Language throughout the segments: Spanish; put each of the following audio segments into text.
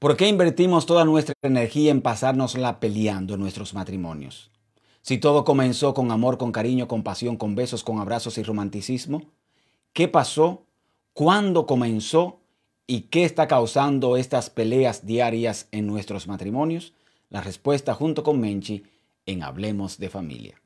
¿Por qué invertimos toda nuestra energía en pasárnosla peleando en nuestros matrimonios? Si todo comenzó con amor, con cariño, con pasión, con besos, con abrazos y romanticismo, ¿qué pasó? ¿Cuándo comenzó? ¿Y qué está causando estas peleas diarias en nuestros matrimonios? La respuesta junto con Menchi en Hablemos de Familia.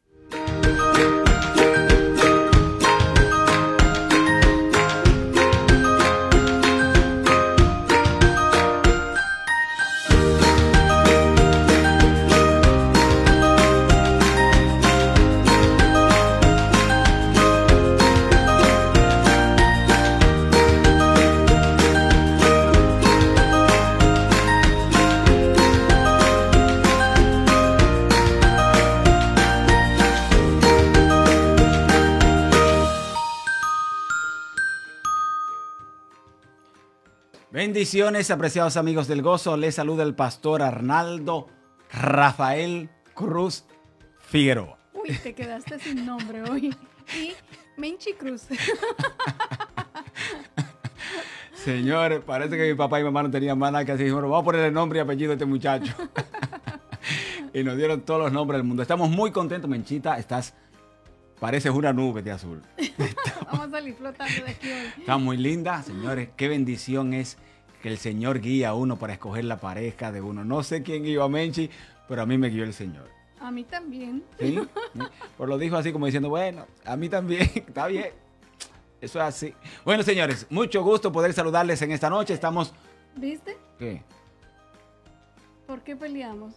Bendiciones, apreciados amigos del gozo. Les saluda el pastor Arnaldo Rafael Cruz Figueroa. Uy, te quedaste sin nombre hoy. Y Menchi Cruz. Señores, parece que mi papá y mamá no tenían más nada que decir. Bueno, vamos a ponerle nombre y apellido a este muchacho. Y nos dieron todos los nombres del mundo. Estamos muy contentos, Menchita. Pareces una nube de azul. Vamos a salir flotando de aquí hoy. Está muy linda, señores. Qué bendición es que el Señor guía a uno para escoger la pareja de uno. No sé quién guió a Menchi, pero a mí me guió el Señor. A mí también. ¿Sí? Pues lo dijo así como diciendo, bueno, a mí también, está bien. Eso es así. Bueno, señores, mucho gusto poder saludarles en esta noche. Estamos... ¿Viste? ¿Qué? ¿Por qué peleamos?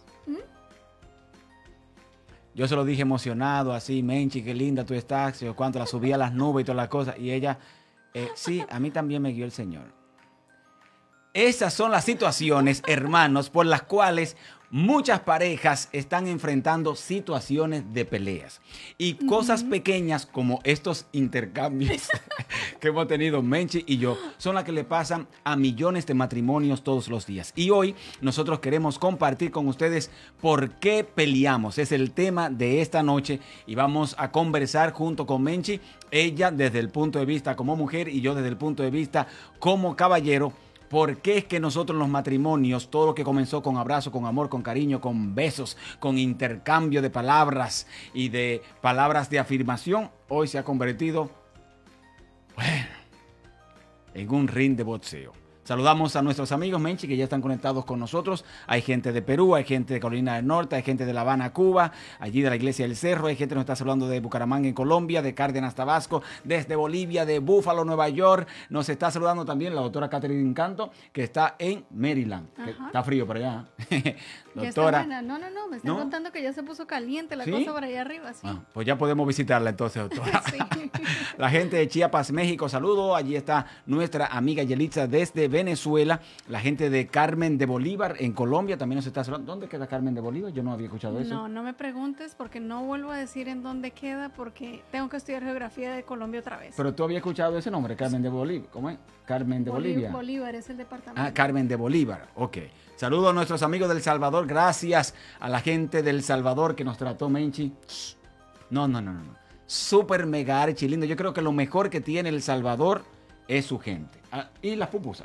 Yo se lo dije emocionado, así, Menchi, qué linda tú estás, yo cuánto la subí a las nubes y todas las cosas. Y ella, sí, a mí también me guió el Señor. Esas son las situaciones, hermanos, por las cuales muchas parejas están enfrentando situaciones de peleas. Y cosas pequeñas como estos intercambios que hemos tenido Menchi y yo son las que le pasan a millones de matrimonios todos los días. Y hoy nosotros queremos compartir con ustedes por qué peleamos. Es el tema de esta noche y vamos a conversar junto con Menchi. Ella desde el punto de vista como mujer y yo desde el punto de vista como caballero. ¿Por qué es que nosotros en los matrimonios, todo lo que comenzó con abrazo, con amor, con cariño, con besos, con intercambio de palabras y de palabras de afirmación, hoy se ha convertido, bueno, en un ring de boxeo? Saludamos a nuestros amigos, Menchi, que ya están conectados con nosotros. Hay gente de Perú, hay gente de Carolina del Norte, hay gente de La Habana, Cuba, allí de la Iglesia del Cerro, hay gente que nos está saludando de Bucaramanga, en Colombia, de Cárdenas, Tabasco, desde Bolivia, de Búfalo, Nueva York. Nos está saludando también la doctora Catherine Canto, que está en Maryland. Está frío por allá. Doctora. No, me están contando que ya se puso caliente la cosa por allá arriba. Sí. Pues ya podemos visitarla entonces, doctora. Sí. La gente de Chiapas, México, saludo. Allí está nuestra amiga Yelitza desde Venezuela. La gente de Carmen de Bolívar en Colombia también nos está saludando. ¿Dónde queda Carmen de Bolívar? Yo no había escuchado eso. No me preguntes porque no vuelvo a decir en dónde queda porque tengo que estudiar geografía de Colombia otra vez. Pero tú habías escuchado ese nombre, Carmen de Bolívar. ¿Cómo es? Carmen de Bolivia. Bolívar es el departamento. Ah, Carmen de Bolívar. Ok. Saludos a nuestros amigos del Salvador. Gracias a la gente del Salvador que nos trató, Menchi. No. Súper mega archi lindo. Yo creo que lo mejor que tiene El Salvador es su gente. Y las pupusas.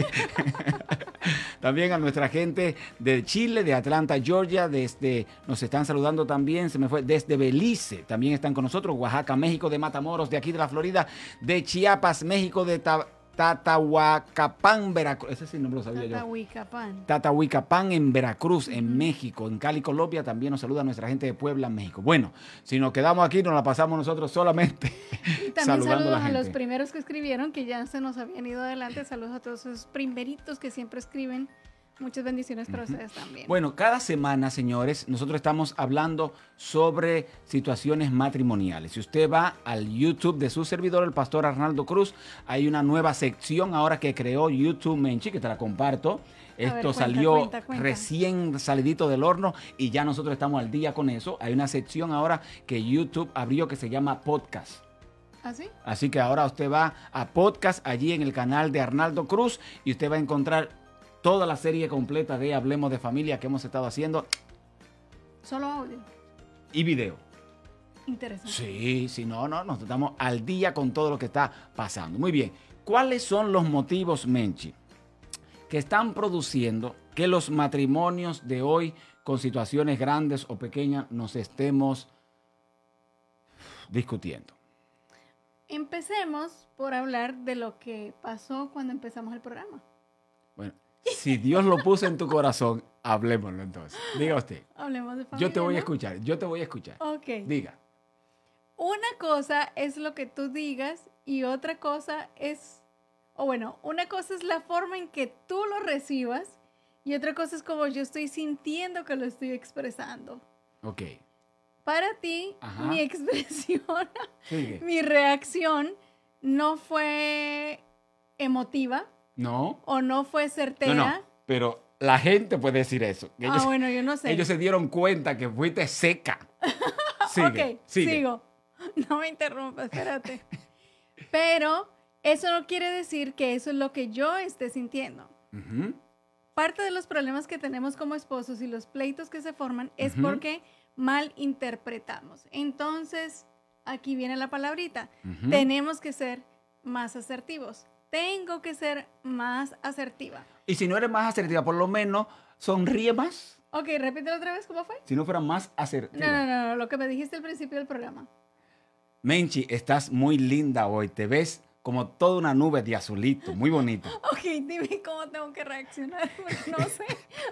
También a nuestra gente de Chile, de Atlanta, Georgia, nos están saludando también, desde Belice, también están con nosotros, Oaxaca, México, de Matamoros, de aquí de la Florida, de Chiapas, México, de Tatahuacapán, Veracruz. Ese sí no lo sabía yo. Tatahuacapán en Veracruz, en México. En Cali, Colombia, también nos saluda nuestra gente de Puebla, México. Bueno, si nos quedamos aquí, nos la pasamos nosotros solamente y también saludando a la gente. Saludos a los primeros que escribieron, que ya se nos habían ido adelante. Saludos a todos esos primeritos que siempre escriben. Muchas bendiciones para ustedes también. Bueno, cada semana, señores, nosotros estamos hablando sobre situaciones matrimoniales. Si usted va al YouTube de su servidor, el pastor Arnaldo Cruz, hay una nueva sección ahora que creó YouTube Menchi, que te la comparto. Esto salió recién salidito del horno y ya nosotros estamos al día con eso. Hay una sección ahora que YouTube abrió que se llama Podcast. ¿Ah, sí? Así que ahora usted va a Podcast allí en el canal de Arnaldo Cruz y usted va a encontrar toda la serie completa de Hablemos de Familia que hemos estado haciendo. ¿Solo audio? Y video. Interesante. Sí, nos estamos al día con todo lo que está pasando. Muy bien. ¿Cuáles son los motivos, Menchi, que están produciendo que los matrimonios de hoy, con situaciones grandes o pequeñas, nos estemos discutiendo? Empecemos por hablar de lo que pasó cuando empezamos el programa. Bueno, si Dios lo puso en tu corazón, hablémoslo entonces. Diga usted. Hablemos de familia, Yo te voy a ¿no? escuchar, yo te voy a escuchar. Ok. Diga. Una cosa es lo que tú digas y otra cosa es, o bueno, una cosa es la forma en que tú lo recibas y otra cosa es como yo estoy sintiendo que lo estoy expresando. Ok. Para ti, Ajá. mi expresión, Sigue. mi reacción no fue emotiva No. o no fue certera. No, pero la gente puede decir eso. Ellos, Bueno, yo no sé. ellos se dieron cuenta que fuiste seca. Sigue, Ok, sigue. sigo. No me interrumpas, espérate. Pero eso no quiere decir que eso es lo que yo esté sintiendo. Ujú. Parte de los problemas que tenemos como esposos y los pleitos que se forman es Ujú. porque mal interpretamos. Entonces, aquí viene la palabrita. Ujú. Tenemos que ser más asertivos. Tengo que ser más asertiva. Y si no eres más asertiva, por lo menos sonríe más. Ok, repítelo otra vez, ¿cómo fue? Si no fuera más asertiva. No, lo que me dijiste al principio del programa. Menchi, estás muy linda hoy. Te ves como toda una nube de azulito. Muy bonita. Ok, dime cómo tengo que reaccionar, porque no sé.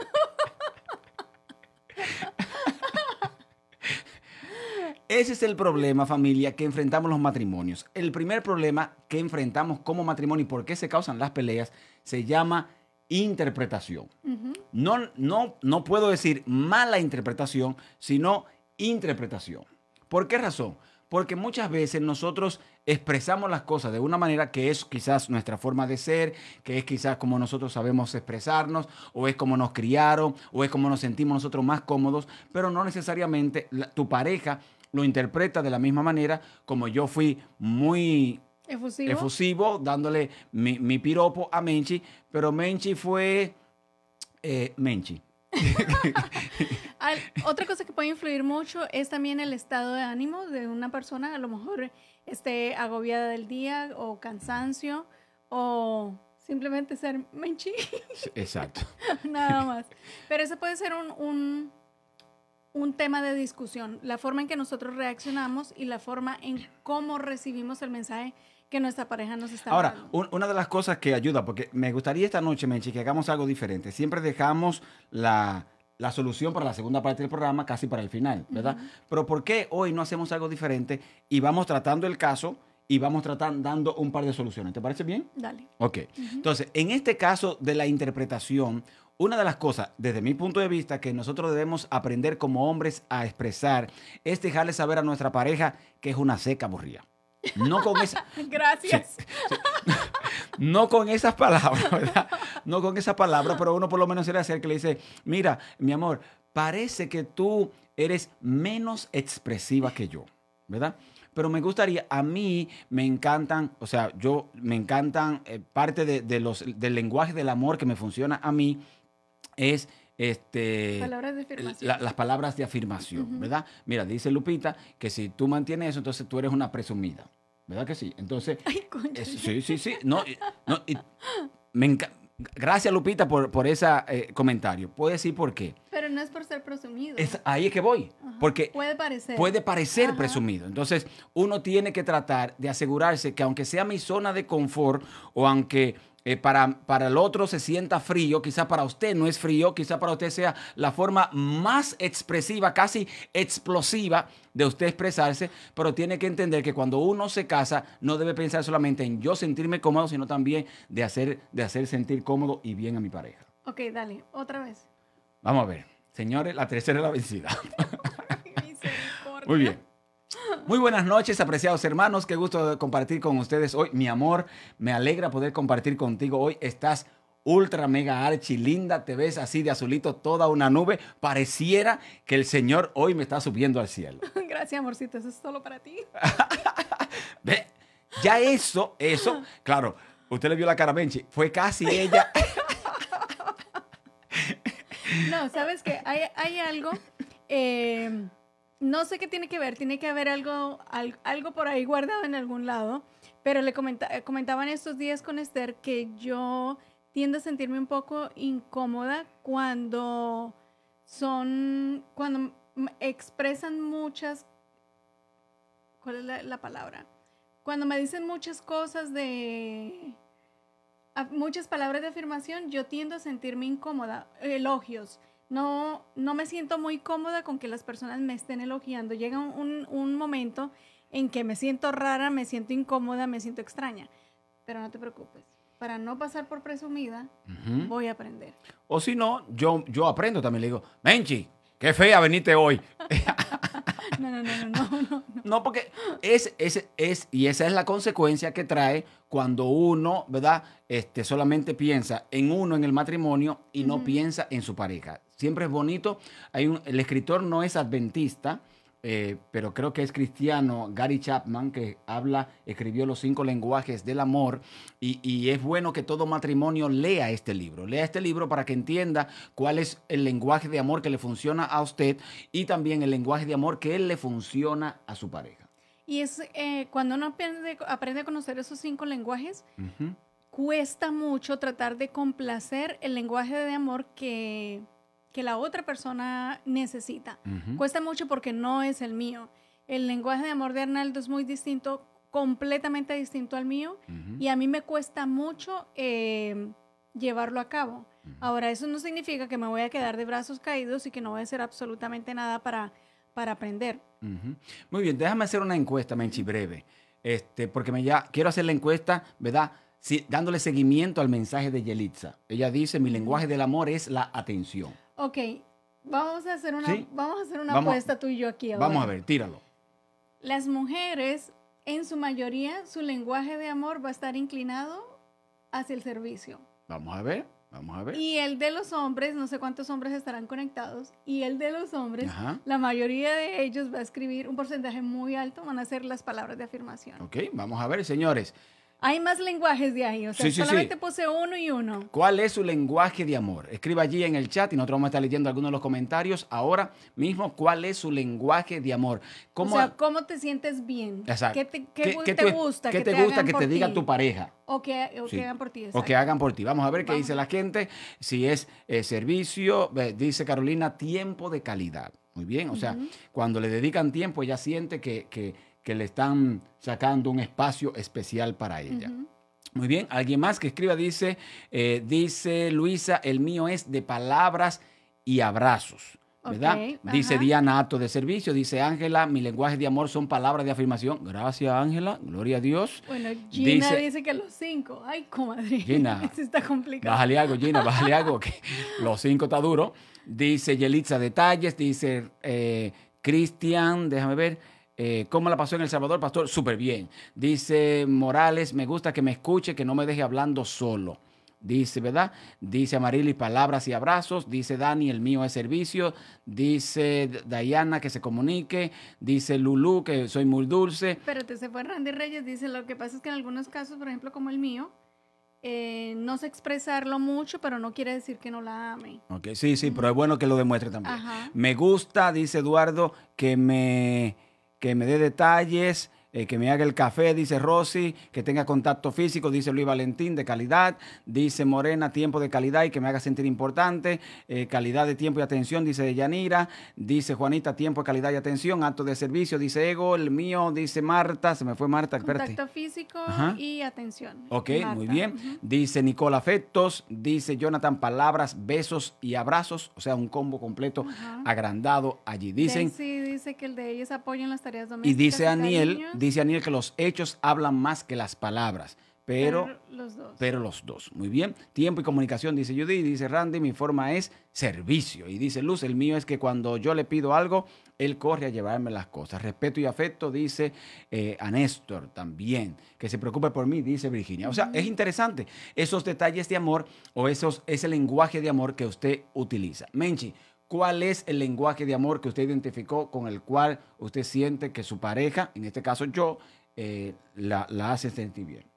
Ese es el problema, familia, que enfrentamos los matrimonios. El primer problema que enfrentamos como matrimonio y por qué se causan las peleas se llama interpretación. No puedo decir mala interpretación, sino interpretación. ¿Por qué razón? Porque muchas veces nosotros expresamos las cosas de una manera que es quizás nuestra forma de ser, que es quizás como nosotros sabemos expresarnos, o es como nos criaron, o es como nos sentimos nosotros más cómodos, pero no necesariamente tu pareja lo interpreta de la misma manera. Como yo fui muy efusivo dándole mi piropo a Menchi, pero Menchi fue Menchi. Otra cosa que puede influir mucho es también el estado de ánimo de una persona. A lo mejor esté agobiada del día o cansancio o simplemente ser Menchi. Exacto. Nada más. Pero eso puede ser un tema de discusión. La forma en que nosotros reaccionamos y la forma en cómo recibimos el mensaje que nuestra pareja nos está Ahora, dando. una de las cosas que ayuda, porque me gustaría esta noche, Menchi, que hagamos algo diferente. Siempre dejamos la solución para la segunda parte del programa casi para el final, ¿verdad? Pero ¿por qué hoy no hacemos algo diferente y vamos tratando el caso y vamos dando un par de soluciones? ¿Te parece bien? Dale. Ok. Entonces, en este caso de la interpretación, una de las cosas, desde mi punto de vista, que nosotros debemos aprender como hombres a expresar es dejarle saber a nuestra pareja que es una seca aburrida. No con esa... Gracias. No con esas palabras, ¿verdad? No con esas palabras, pero uno por lo menos se le acerca y le dice, mira, mi amor, parece que tú eres menos expresiva que yo, ¿verdad? Pero me gustaría, a mí me encantan, o sea, me encantan, parte del lenguaje del amor que me funciona a mí es... Palabras de afirmación. las palabras de afirmación, ¿verdad? Mira, dice Lupita que si tú mantienes eso, entonces tú eres una presumida, ¿verdad que sí? Entonces, Ay, concha. sí. Gracias, Lupita, por ese comentario. Puedo decir por qué. Pero no es por ser presumido. Ahí es que voy. Ajá. Porque Puede parecer. Ajá. presumido. Entonces, uno tiene que tratar de asegurarse que aunque sea mi zona de confort o aunque para el otro se sienta frío, quizá para usted no es frío, quizá para usted sea la forma más expresiva, casi explosiva de usted expresarse, pero tiene que entender que cuando uno se casa no debe pensar solamente en yo sentirme cómodo, sino también de hacer sentir cómodo y bien a mi pareja. Ok, dale, otra vez. Vamos a ver. Señores, la tercera es la vencida. Misericordia. Muy bien. Muy buenas noches, apreciados hermanos. Qué gusto compartir con ustedes hoy. Mi amor, me alegra poder compartir contigo hoy. Estás ultra, mega, archi, linda. Te ves así de azulito, toda una nube. Pareciera que el Señor hoy me está subiendo al cielo. Gracias, amorcito. Eso es solo para ti. Ve, ya eso, claro, usted le vio la cara a Menchi. Fue casi ella. No, ¿sabes qué? Hay algo... no sé qué tiene que ver, tiene que haber algo por ahí guardado en algún lado, pero le comentaban estos días con Esther que yo tiendo a sentirme un poco incómoda cuando expresan muchas, ¿cuál es la palabra? Cuando me dicen muchas cosas muchas palabras de afirmación, yo tiendo a sentirme incómoda. Elogios. No me siento muy cómoda con que las personas me estén elogiando. Llega un momento en que me siento rara, me siento incómoda, me siento extraña. Pero no te preocupes. Para no pasar por presumida, voy a aprender. O si no, yo aprendo también. Le digo, Menchi, qué fea veniste hoy. No. No, porque y esa es la consecuencia que trae cuando uno, ¿verdad? Solamente piensa en uno en el matrimonio y no piensa en su pareja. Siempre es bonito. El escritor no es adventista, pero creo que es cristiano, Gary Chapman, que escribió Los 5 lenguajes del amor, y es bueno que todo matrimonio lea este libro para que entienda cuál es el lenguaje de amor que le funciona a usted y también el lenguaje de amor que le funciona a su pareja. Y es cuando uno aprende a conocer esos 5 lenguajes, cuesta mucho tratar de complacer el lenguaje de amor que la otra persona necesita. Cuesta mucho porque no es el mío. El lenguaje de amor de Arnaldo es muy distinto, completamente distinto al mío, y a mí me cuesta mucho llevarlo a cabo. Ahora, eso no significa que me voy a quedar de brazos caídos y que no voy a hacer absolutamente nada para aprender. Muy bien, déjame hacer una encuesta, Menchi, breve, porque quiero hacer la encuesta, ¿verdad? Sí, dándole seguimiento al mensaje de Yelitza. Ella dice, mi lenguaje del amor es la atención. Ok, vamos a hacer una, ¿Sí? apuesta tú y yo aquí ahora. Vamos a ver, tíralo. Las mujeres, en su mayoría, su lenguaje de amor va a estar inclinado hacia el servicio. Vamos a ver. Y el de los hombres, no sé cuántos hombres estarán conectados, y el de los hombres, la mayoría de ellos va a escribir, un porcentaje muy alto, van a ser las palabras de afirmación. Ok, vamos a ver, señores. Hay más lenguajes de ahí, o sea, solamente puse uno y uno. ¿Cuál es su lenguaje de amor? Escriba allí en el chat y nosotros vamos a estar leyendo algunos de los comentarios ahora mismo. ¿Cuál es su lenguaje de amor? ¿Cómo te sientes bien? Exacto. ¿Qué te gusta? ¿Qué te gusta que te diga tu pareja? O que hagan por ti. Exacto. O que hagan por ti. Vamos a ver qué dice la gente. Si es servicio, dice Carolina, tiempo de calidad. Muy bien, o sea, cuando le dedican tiempo, ella siente que le están sacando un espacio especial para ella. Muy bien, alguien más que escriba dice Luisa, el mío es de palabras y abrazos, ¿verdad? Okay, dice Diana, acto de servicio. Dice Ángela, mi lenguaje de amor son palabras de afirmación. Gracias, Ángela, gloria a Dios. Bueno, Gina dice que los 5. Ay, comadre, Gina, eso está complicado. Bájale algo, Gina, bájale algo, que los 5 está duro. Dice Yelitza, detalles. Dice Cristian, déjame ver. ¿Cómo la pasó en El Salvador, pastor? Súper bien. Dice Morales, me gusta que me escuche, que no me deje hablando solo. Dice, ¿verdad? Dice Amarili, palabras y abrazos. Dice Dani, el mío es servicio. Dice Diana, que se comunique. Dice Lulu, que soy muy dulce. Espérate, se fue Randy Reyes. Dice, lo que pasa es que en algunos casos, por ejemplo, como el mío, no sé expresarlo mucho, pero no quiere decir que no la ame. Ok, sí, pero es bueno que lo demuestre también. Me gusta, dice Eduardo, que me dé detalles, que me haga el café, dice Rosy, que tenga contacto físico, dice Luis Valentín, de calidad, dice Morena, tiempo de calidad y que me haga sentir importante, calidad de tiempo y atención, dice Yanira, dice Juanita, tiempo de calidad y atención, acto de servicio, dice Ego, el mío, dice Marta, se me fue Marta, espérate. Contacto físico y atención. Ok, Marta. Muy bien. Dice Nicola, afectos, dice Jonathan, palabras, besos y abrazos, o sea, un combo completo agrandado allí. Dicen, sí, dice que el de ellos apoyan las tareas domésticas. Y dice Aniel que los hechos hablan más que las palabras, pero los dos. Muy bien. Tiempo y comunicación, dice Judy. Dice Randy, mi forma es servicio. Y dice Luz, el mío es que cuando yo le pido algo, él corre a llevarme las cosas. Respeto y afecto, dice a Néstor también. Que se preocupe por mí, dice Virginia. O sea, es interesante esos detalles de amor o ese lenguaje de amor que usted utiliza. Menchi, ¿cuál es el lenguaje de amor que usted identificó con el cual usted siente que su pareja, en este caso yo, la hace sentir bien?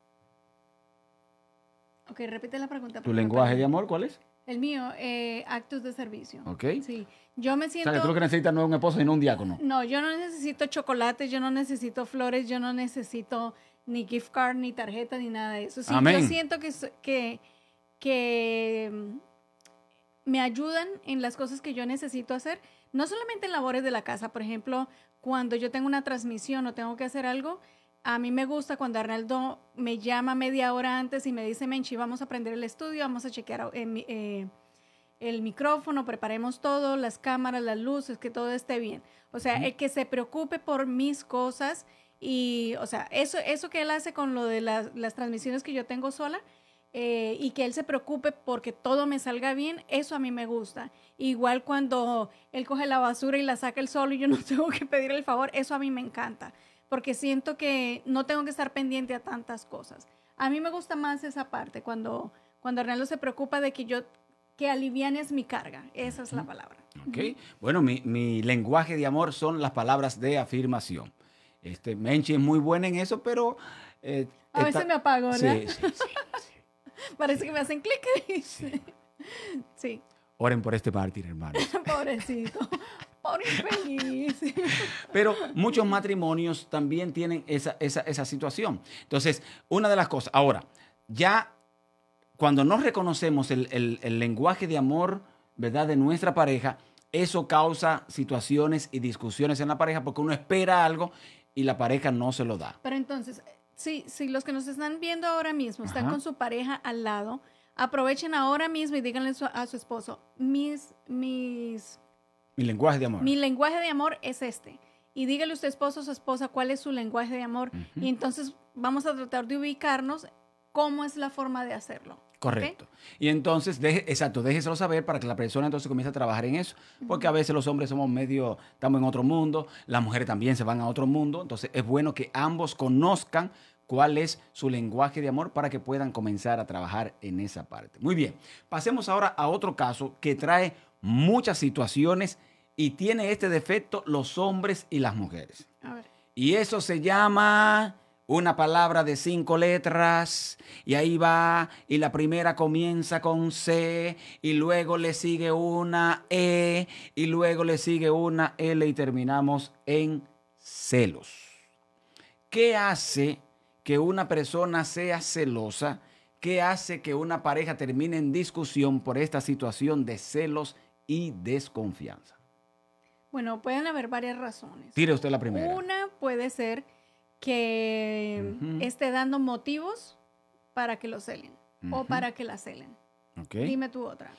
Ok, repite la pregunta. ¿Tu lenguaje de amor cuál es? El mío, actos de servicio. Ok. Sí. Yo me siento... O sea, que tú lo que necesitas no es un esposo, sino un diácono. No, yo no necesito chocolates, yo no necesito flores, yo no necesito ni gift card, ni tarjeta, ni nada de eso. Sí, amén. Yo siento que que me ayudan en las cosas que yo necesito hacer, no solamente en labores de la casa. Por ejemplo, cuando yo tengo una transmisión o tengo que hacer algo, a mí me gusta cuando Arnaldo me llama media hora antes y me dice, Menchi, vamos a prender el estudio, vamos a chequear el micrófono, preparemos todo, las cámaras, las luces, que todo esté bien. O sea, el que se preocupe por mis cosas y, o sea, eso que él hace con lo de las transmisiones que yo tengo sola, y que él se preocupe porque todo me salga bien, eso a mí me gusta. Igual cuando él coge la basura y la saca él solo y yo no tengo que pedir el favor, eso a mí me encanta, porque siento que no tengo que estar pendiente a tantas cosas. A mí me gusta más esa parte, cuando Arnaldo se preocupa de que alivianes mi carga. Esa es la palabra. Ok. Bueno, mi lenguaje de amor son las palabras de afirmación. Menchi es muy buena en eso, pero... a veces me apago, ¿verdad? Sí. Parece que me hacen clic. Sí. Oren por este mártir, hermanos. Pobrecito. Pobre infeliz. Pero muchos matrimonios también tienen esa situación. Entonces, una de las cosas... Ahora, ya cuando no reconocemos el lenguaje de amor, ¿verdad?, de nuestra pareja, eso causa situaciones y discusiones en la pareja porque uno espera algo y la pareja no se lo da. Pero entonces... Sí, los que nos están viendo ahora mismo están con su pareja al lado, aprovechen ahora mismo y díganle a su esposo, mi lenguaje de amor. Mi lenguaje de amor es este. Y dígale a su esposo o su esposa cuál es su lenguaje de amor. Y entonces vamos a tratar de ubicarnos cómo es la forma de hacerlo. Correcto. ¿Okay? Y entonces, déjeselo saber para que la persona entonces comience a trabajar en eso. Porque a veces los hombres estamos en otro mundo, las mujeres también se van a otro mundo. Entonces es bueno que ambos conozcan cuál es su lenguaje de amor para que puedan comenzar a trabajar en esa parte. Muy bien, pasemos ahora a otro caso que trae muchas situaciones y tiene este defecto los hombres y las mujeres. A ver. Y eso se llama... una palabra de 5 letras, y ahí va, y la primera comienza con C, y luego le sigue una E, y luego le sigue una L, y terminamos en celos. ¿Qué hace que una persona sea celosa? ¿Qué hace que una pareja termine en discusión por esta situación de celos y desconfianza? Bueno, pueden haber varias razones. Tire usted la primera. Una puede ser que esté dando motivos para que lo celen o para que la celen. Okay. Dime tú otra.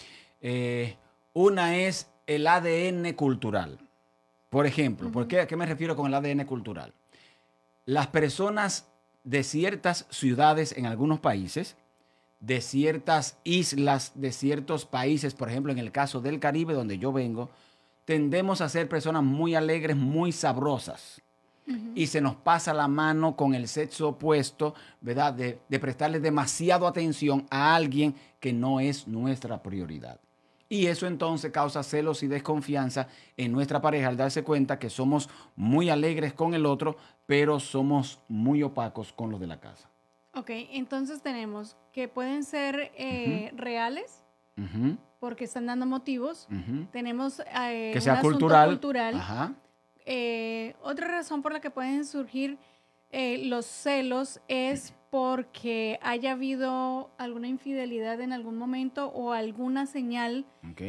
Una es el ADN cultural. Por ejemplo, ¿a qué me refiero con el ADN cultural? Las personas de ciertas ciudades en algunos países, de ciertas islas, de ciertos países, por ejemplo, en el caso del Caribe, donde yo vengo, tendemos a ser personas muy alegres, muy sabrosas. Y se nos pasa la mano con el sexo opuesto, ¿verdad? De prestarle demasiado atención a alguien que no es nuestra prioridad. Y eso entonces causa celos y desconfianza en nuestra pareja al darse cuenta que somos muy alegres con el otro, pero somos muy opacos con los de la casa. Ok, entonces tenemos que pueden ser reales, porque están dando motivos. Tenemos que sea cultural. Ajá. Otra razón por la que pueden surgir los celos es porque haya habido alguna infidelidad en algún momento o alguna señal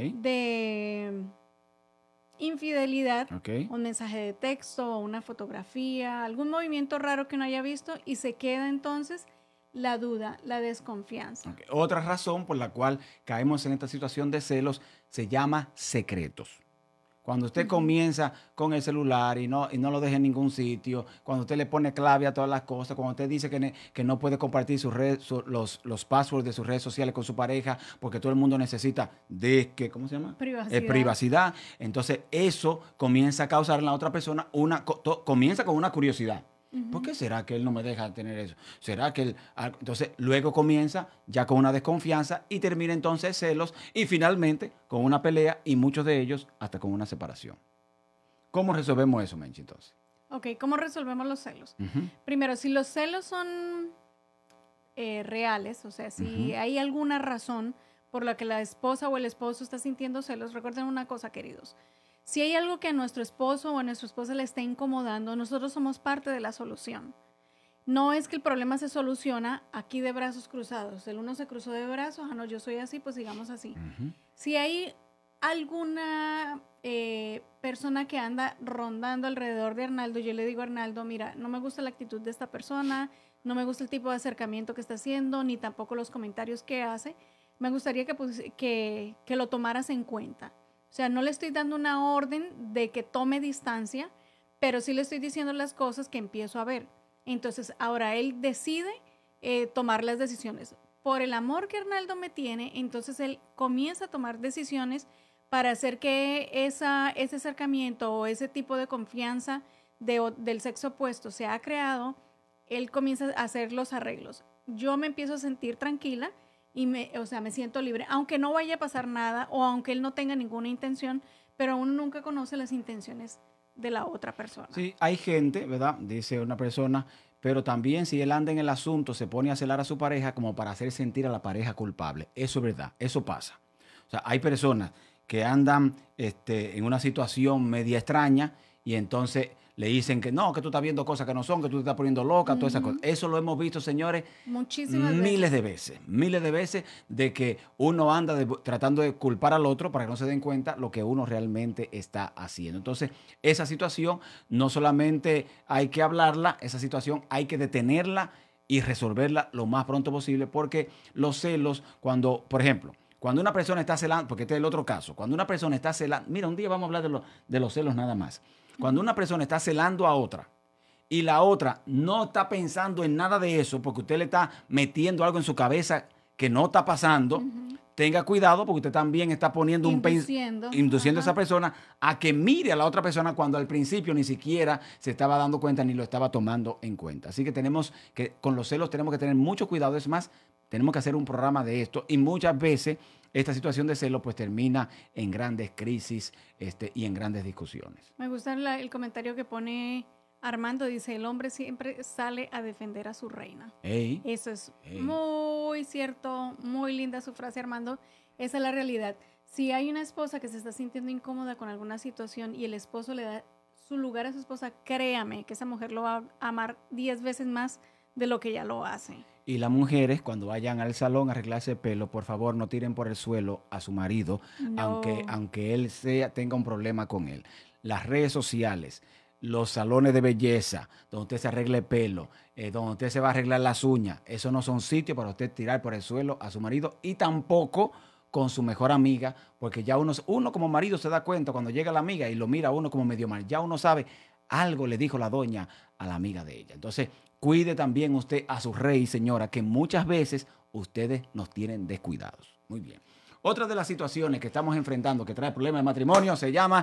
de infidelidad, un mensaje de texto o una fotografía, algún movimiento raro que no haya visto y se queda entonces la duda, la desconfianza. Otra razón por la cual caemos en esta situación de celos se llama secretos. Cuando usted comienza con el celular y no lo deja en ningún sitio, cuando usted le pone clave a todas las cosas, cuando usted dice que no puede compartir los passwords de sus redes sociales con su pareja porque todo el mundo necesita ¿cómo se llama? Privacidad. Entonces eso comienza a causar en la otra persona comienza con una curiosidad. ¿Por qué será que él no me deja tener eso? ¿Será que él...? Entonces, luego comienza ya con una desconfianza y termina entonces celos y finalmente con una pelea y muchos de ellos hasta con una separación. ¿Cómo resolvemos eso, Menchi, entonces? Ok, ¿cómo resolvemos los celos? Primero, si los celos son reales, o sea, si hay alguna razón por la que la esposa o el esposo está sintiendo celos, recuerden una cosa, queridos. Si hay algo que a nuestro esposo o a nuestra esposa le está incomodando, nosotros somos parte de la solución. no es que el problema se soluciona aquí de brazos cruzados. El uno se cruzó de brazos, no, yo soy así, pues sigamos así. Si hay alguna persona que anda rondando alrededor de Arnaldo, yo le digo a Arnaldo, mira, no me gusta la actitud de esta persona, no me gusta el tipo de acercamiento que está haciendo, ni tampoco los comentarios que hace. Me gustaría que lo tomaras en cuenta. O sea, no le estoy dando una orden de que tome distancia, pero sí le estoy diciendo las cosas que empiezo a ver. Entonces, ahora él decide tomar las decisiones. Por el amor que Arnaldo me tiene, entonces él comienza a tomar decisiones para hacer que ese acercamiento o ese tipo de confianza del sexo opuesto se ha creado. Él comienza a hacer los arreglos. Yo me empiezo a sentir tranquila y me siento libre, aunque no vaya a pasar nada o aunque él no tenga ninguna intención, pero uno nunca conoce las intenciones de la otra persona. Sí, hay gente, ¿verdad? Dice una persona, pero también si él anda en el asunto, se pone a celar a su pareja como para hacer sentir a la pareja culpable. Eso es verdad, eso pasa. O sea, hay personas que andan en una situación media extraña y entonces le dicen que no, que tú estás viendo cosas que no son, que tú te estás poniendo loca, todas esas cosas. Eso lo hemos visto, señores, miles de veces, de que uno anda tratando de culpar al otro para que no se den cuenta lo que uno realmente está haciendo. Entonces, esa situación no solamente hay que hablarla, esa situación hay que detenerla y resolverla lo más pronto posible, porque los celos, cuando, por ejemplo, cuando una persona está celando, porque este es el otro caso, cuando una persona está celando, mira, un día vamos a hablar de los celos nada más. Cuando una persona está celando a otra y la otra no está pensando en nada de eso porque usted le está metiendo algo en su cabeza que no está pasando, tenga cuidado porque usted también está poniendo induciendo a esa persona a que mire a la otra persona cuando al principio ni siquiera se estaba dando cuenta ni lo estaba tomando en cuenta. Así que con los celos tenemos que tener mucho cuidado. Es más, tenemos que hacer un programa de esto y muchas veces esta situación de celo pues termina en grandes crisis y en grandes discusiones. Me gusta el comentario que pone Armando, dice, el hombre siempre sale a defender a su reina. Eso es muy cierto, muy linda su frase, Armando. Esa es la realidad. Si hay una esposa que se está sintiendo incómoda con alguna situación y el esposo le da su lugar a su esposa, créame que esa mujer lo va a amar 10 veces más de lo que ella lo hace. Y las mujeres, cuando vayan al salón a arreglarse el pelo, por favor, no tiren por el suelo a su marido, no. aunque él tenga un problema con él. Las redes sociales, los salones de belleza, donde usted se arregle el pelo, donde usted se va a arreglar las uñas, esos no son sitios para usted tirar por el suelo a su marido y tampoco con su mejor amiga, porque ya uno como marido se da cuenta cuando llega la amiga y lo mira a uno como medio mal, ya uno sabe, algo le dijo la doña a la amiga de ella. Entonces, cuide también usted a su rey, señora, que muchas veces ustedes nos tienen descuidados. Muy bien. Otra de las situaciones que estamos enfrentando que trae problemas de matrimonio se llama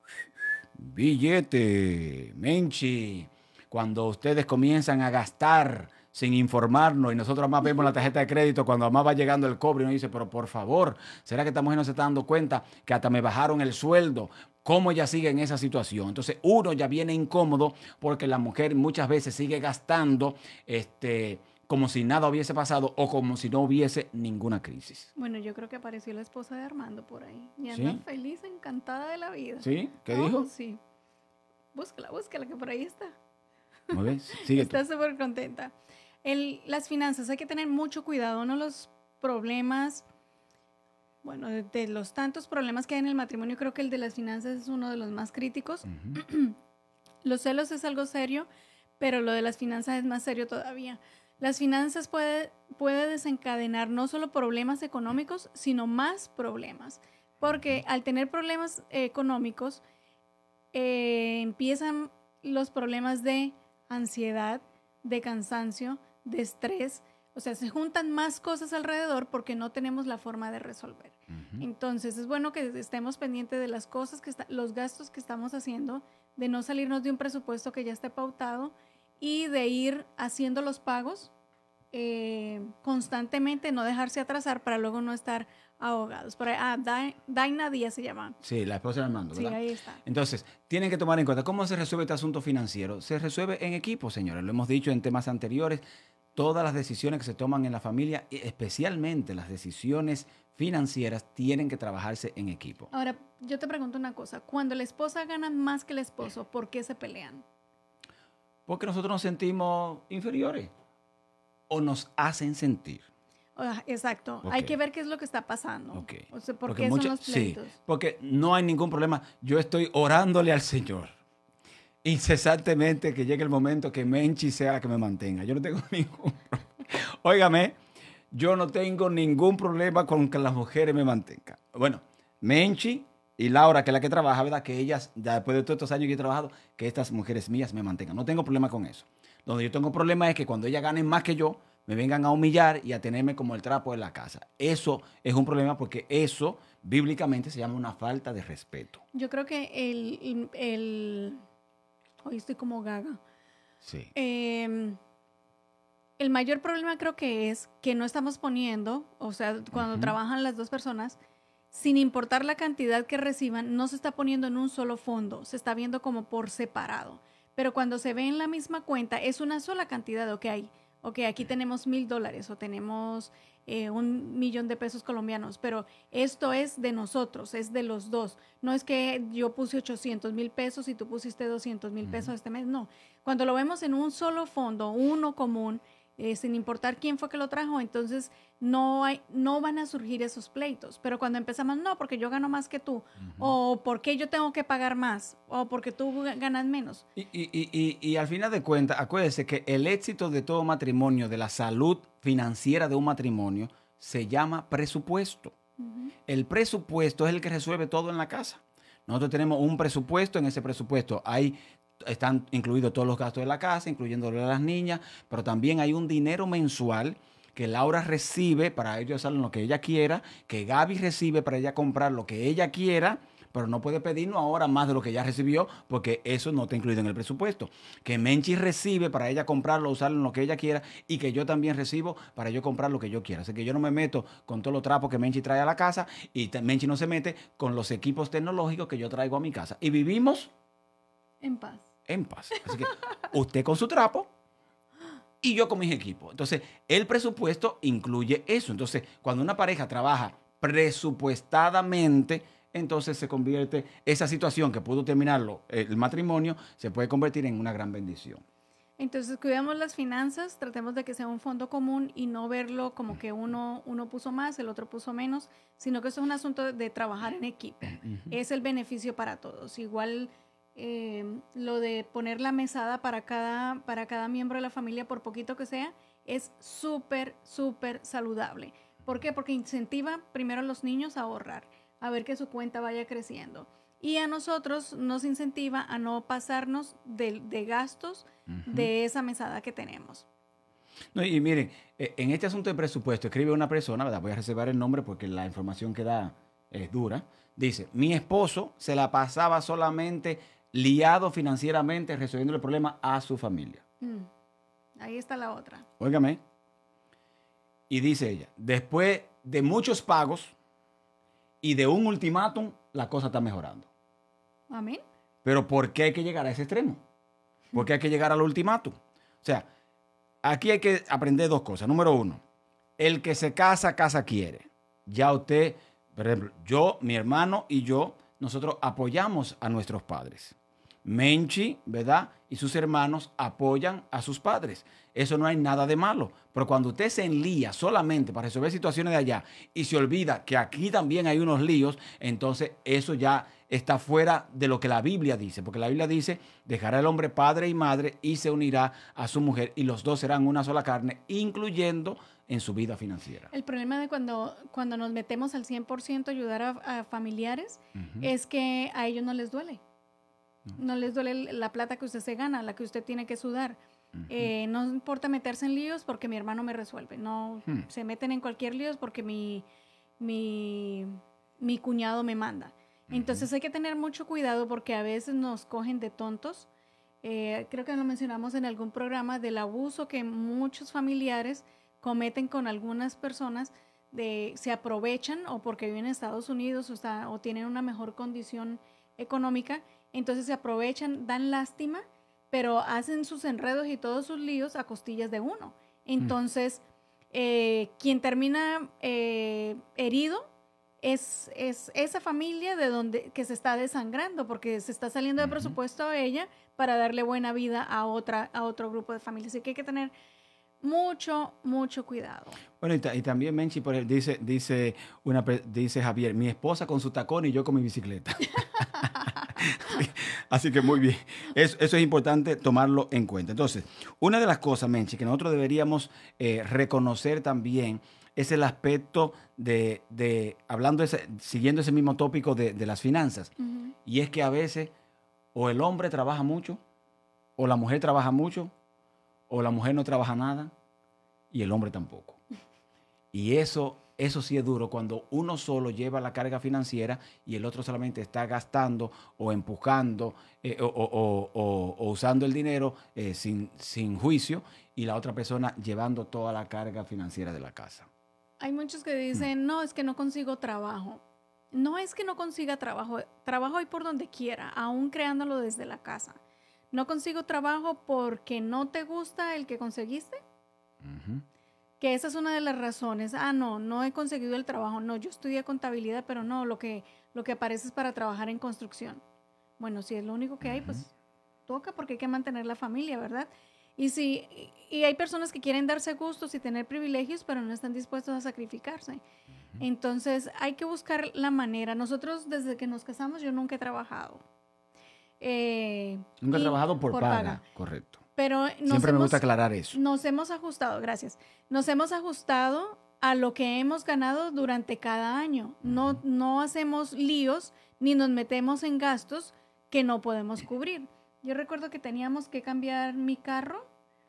billete, Menchi. Cuando ustedes comienzan a gastar sin informarnos y nosotros más vemos la tarjeta de crédito cuando más va llegando el cobro y uno dice, pero por favor, ¿será que esta mujer no se está dando cuenta que hasta me bajaron el sueldo? ¿Cómo ella sigue en esa situación? Entonces uno ya viene incómodo porque la mujer muchas veces sigue gastando como si nada hubiese pasado o como si no hubiese ninguna crisis. Bueno, yo creo que apareció la esposa de Armando por ahí. Y anda feliz, encantada de la vida. ¿Sí? ¿Qué dijo? Sí. Búscala, que por ahí está. Muy bien, sigue. Está súper contenta. Las finanzas, hay que tener mucho cuidado. Uno de los problemas, bueno, de los tantos problemas que hay en el matrimonio, creo que el de las finanzas es uno de los más críticos. Los celos es algo serio, pero lo de las finanzas es más serio todavía. Las finanzas puede desencadenar no solo problemas económicos, sino más problemas. Porque al tener problemas económicos, empiezan los problemas de ansiedad, de cansancio, de estrés. O sea, se juntan más cosas alrededor porque no tenemos la forma de resolver. Entonces, es bueno que estemos pendientes de las cosas, los gastos que estamos haciendo, de no salirnos de un presupuesto que ya esté pautado y de ir haciendo los pagos constantemente, no dejarse atrasar para luego no estar ahogados. Por ahí, Daina Díaz se llama. Sí, la esposa de Armando, ¿verdad? Sí, ahí está. Entonces, tienen que tomar en cuenta, ¿cómo se resuelve este asunto financiero? Se resuelve en equipo, señores. Lo hemos dicho en temas anteriores. Todas las decisiones que se toman en la familia, especialmente las decisiones financieras, tienen que trabajarse en equipo. Ahora, yo te pregunto una cosa. Cuando la esposa gana más que el esposo, ¿por qué se pelean? Porque nosotros nos sentimos inferiores o nos hacen sentir. Exacto. Ok. Hay que ver qué es lo que está pasando. Ok. O sea, ¿por Porque qué son mucha- los sí, pleitos? porque no hay ningún problema. Yo estoy orándole al Señor incesantemente que llegue el momento que Menchi sea la que me mantenga. Yo no tengo ningún problema. Óigame, yo no tengo ningún problema con que las mujeres me mantengan. Bueno, Menchi y Laura, que es la que trabaja, ¿verdad? Que ellas, ya después de todos estos años que he trabajado, que estas mujeres mías me mantengan. No tengo problema con eso. Donde yo tengo problema es que cuando ellas ganen más que yo, me vengan a humillar y a tenerme como el trapo de la casa. Eso es un problema porque eso bíblicamente se llama una falta de respeto. Yo creo que hoy estoy como gaga. Sí. El mayor problema creo que es que no estamos poniendo, o sea, cuando trabajan las dos personas, sin importar la cantidad que reciban, no se está poniendo en un solo fondo, se está viendo como por separado. Pero cuando se ve en la misma cuenta, es una sola cantidad, ok, aquí tenemos $1,000 o tenemos 1,000,000 de pesos colombianos, pero esto es de nosotros, es de los dos. No es que yo puse 800,000 pesos y tú pusiste 200,000 pesos este mes, no. Cuando lo vemos en un solo fondo, uno común, sin importar quién fue que lo trajo, entonces no van a surgir esos pleitos. Pero cuando empezamos, no, porque yo gano más que tú, o porque yo tengo que pagar más, o porque tú ganas menos. Y al final de cuentas, acuérdese que el éxito de todo matrimonio, de la salud financiera de un matrimonio, se llama presupuesto. El presupuesto es el que resuelve todo en la casa. Nosotros tenemos un presupuesto, en ese presupuesto están incluidos todos los gastos de la casa, incluyendo lo de las niñas, pero también hay un dinero mensual que Laura recibe para ellos hacer lo que ella quiera, que Gaby recibe para ella comprar lo que ella quiera, pero no puede pedirnos ahora más de lo que ya recibió porque eso no está incluido en el presupuesto. Que Menchi recibe para ella comprarlo, usarlo en lo que ella quiera y que yo también recibo para yo comprar lo que yo quiera. Así que yo no me meto con todos los trapos que Menchi trae a la casa y Menchi no se mete con los equipos tecnológicos que yo traigo a mi casa. Y vivimos en paz. En paz. Así que usted con su trapo y yo con mis equipos. Entonces, el presupuesto incluye eso. Entonces, cuando una pareja trabaja presupuestadamente, entonces se convierte, esa situación que pudo terminarlo, el matrimonio, se puede convertir en una gran bendición. Entonces, cuidemos las finanzas, tratemos de que sea un fondo común y no verlo como que uno puso más, el otro puso menos, sino que eso es un asunto de trabajar en equipo. Es el beneficio para todos. Igual lo de poner la mesada para cada miembro de la familia, por poquito que sea, es súper, súper saludable. ¿Por qué? Porque incentiva primero a los niños a ahorrar, a ver que su cuenta vaya creciendo. Y a nosotros nos incentiva a no pasarnos de gastos de esa mesada que tenemos. No, y miren, en este asunto de presupuesto, escribe una persona, ¿verdad? Voy a reservar el nombre porque la información que da es dura. Dice, mi esposo se la pasaba solamente liado financieramente resolviendo el problema a su familia. Ahí está la otra. Óigame. Y dice ella, después de muchos pagos y de un ultimátum, la cosa está mejorando. Amén. Pero ¿por qué hay que llegar a ese extremo? ¿Por qué hay que llegar al ultimátum? O sea, aquí hay que aprender dos cosas. Número uno, el que se casa, casa quiere. Ya usted, por ejemplo, yo, mi hermano y yo, nosotros apoyamos a nuestros padres. Menchi, ¿verdad? Y sus hermanos apoyan a sus padres. Eso no hay nada de malo. Pero cuando usted se enlía solamente para resolver situaciones de allá y se olvida que aquí también hay unos líos, entonces eso ya está fuera de lo que la Biblia dice. Porque la Biblia dice, dejará el hombre padre y madre y se unirá a su mujer y los dos serán una sola carne, incluyendo en su vida financiera. El problema de cuando nos metemos al 100% a ayudar a familiares es que a ellos no les duele. No les duele la plata que usted se gana, la que usted tiene que sudar. No importa meterse en líos porque mi hermano me resuelve. No se meten en cualquier líos porque mi cuñado me manda. Entonces hay que tener mucho cuidado porque a veces nos cogen de tontos. Creo que lo mencionamos en algún programa del abuso que muchos familiares cometen con algunas personas. Se aprovechan o porque viven en Estados Unidos o tienen una mejor condición económica. Entonces se aprovechan, dan lástima, pero hacen sus enredos y todos sus líos a costillas de uno. Entonces, quien termina herido es esa familia de donde que se está desangrando porque se está saliendo de presupuesto a ella para darle buena vida a otro grupo de familias. Así que hay que tener mucho, mucho cuidado. Bueno, y también Menchi dice Javier, mi esposa con su tacón y yo con mi bicicleta. Así que muy bien. Eso es importante tomarlo en cuenta. Entonces, una de las cosas, Menchi, que nosotros deberíamos reconocer también es el aspecto siguiendo ese mismo tópico de las finanzas. Uh-huh. Y es que a veces o el hombre trabaja mucho, o la mujer trabaja mucho, o la mujer no trabaja nada y el hombre tampoco. Y eso sí es duro cuando uno solo lleva la carga financiera y el otro solamente está gastando o empujando o usando el dinero sin juicio y la otra persona llevando toda la carga financiera de la casa. Hay muchos que dicen, no, es que no consigo trabajo. No es que no consiga trabajo. Trabajo hay por donde quiera, aún creándolo desde la casa. No consigo trabajo porque no te gusta el que conseguiste. Uh-huh. Que esa es una de las razones. No he conseguido el trabajo. No, yo estudié contabilidad, pero no, lo que aparece es para trabajar en construcción. Bueno, si es lo único que hay, pues toca porque hay que mantener la familia, ¿verdad? Y hay personas que quieren darse gustos y tener privilegios, pero no están dispuestos a sacrificarse. Uh-huh. Entonces, hay que buscar la manera. Nosotros, desde que nos casamos, yo nunca he trabajado. Nunca he trabajado por paga, correcto. Pero siempre me gusta aclarar eso. Nos hemos ajustado, gracias. Nos hemos ajustado a lo que hemos ganado durante cada año. Uh-huh. No hacemos líos ni nos metemos en gastos que no podemos cubrir. Yo recuerdo que teníamos que cambiar mi carro,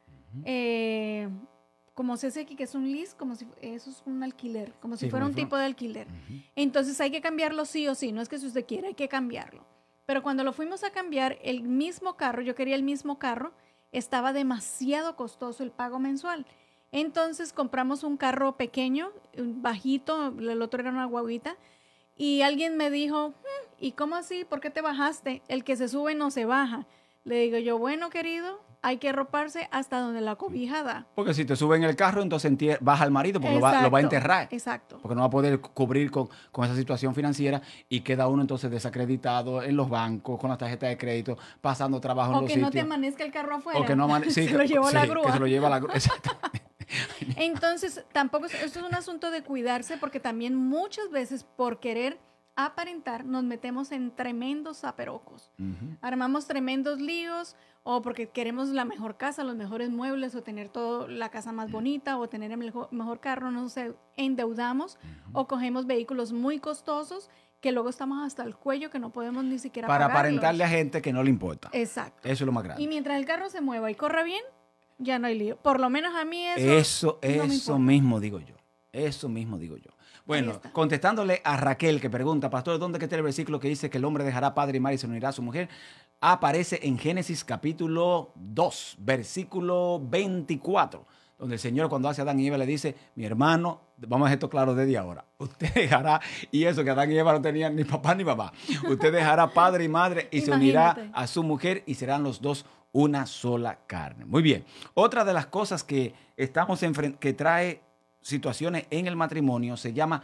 uh-huh. Como se hace aquí, que es un lease, como si eso es un alquiler, como si fuera un tipo de alquiler. Uh-huh. Entonces hay que cambiarlo sí o sí, no es que si usted quiere, hay que cambiarlo. Pero cuando lo fuimos a cambiar, el mismo carro, yo quería el mismo carro, estaba demasiado costoso el pago mensual. Entonces compramos un carro pequeño, bajito, el otro era una guaguita, y alguien me dijo, ¿y cómo así? ¿Por qué te bajaste? El que se sube no se baja. Le digo yo, bueno, querido, hay que arroparse hasta donde la cobija da. Porque si te sube en el carro, entonces baja al marido porque lo va a enterrar. Exacto. Porque no va a poder cubrir con esa situación financiera y queda uno entonces desacreditado en los bancos, con la tarjeta de crédito, pasando trabajo en los sitios. O que no te amanezca el carro afuera. O que no amanezca. Sí, se lo llevó la grúa. Que se lo lleva la grúa. Exactamente. Entonces, tampoco, esto es un asunto de cuidarse porque también muchas veces por querer aparentar nos metemos en tremendos zaperocos. Uh-huh. Armamos tremendos líos o porque queremos la mejor casa, los mejores muebles o tener la casa más bonita o tener el mejor carro, no sé, endeudamos o cogemos vehículos muy costosos que luego estamos hasta el cuello que no podemos ni siquiera para pagarlos. aparentarle a gente que no le importa. Exacto. Eso es lo más grande. Y mientras el carro se mueva y corra bien, ya no hay lío. Por lo menos a mí eso mismo digo yo. Eso mismo digo yo. Bueno, contestándole a Raquel que pregunta, pastor, ¿dónde está el versículo que dice que el hombre dejará padre y madre y se unirá a su mujer? Aparece en Génesis capítulo 2, versículo 24, donde el Señor cuando hace a Adán y Eva le dice, mi hermano, vamos a dejar esto claro desde ahora, usted dejará, y eso que Adán y Eva no tenían ni papá ni mamá, usted dejará padre y madre y se unirá a su mujer y serán los dos una sola carne. Muy bien, otra de las cosas que que trae situaciones en el matrimonio se llama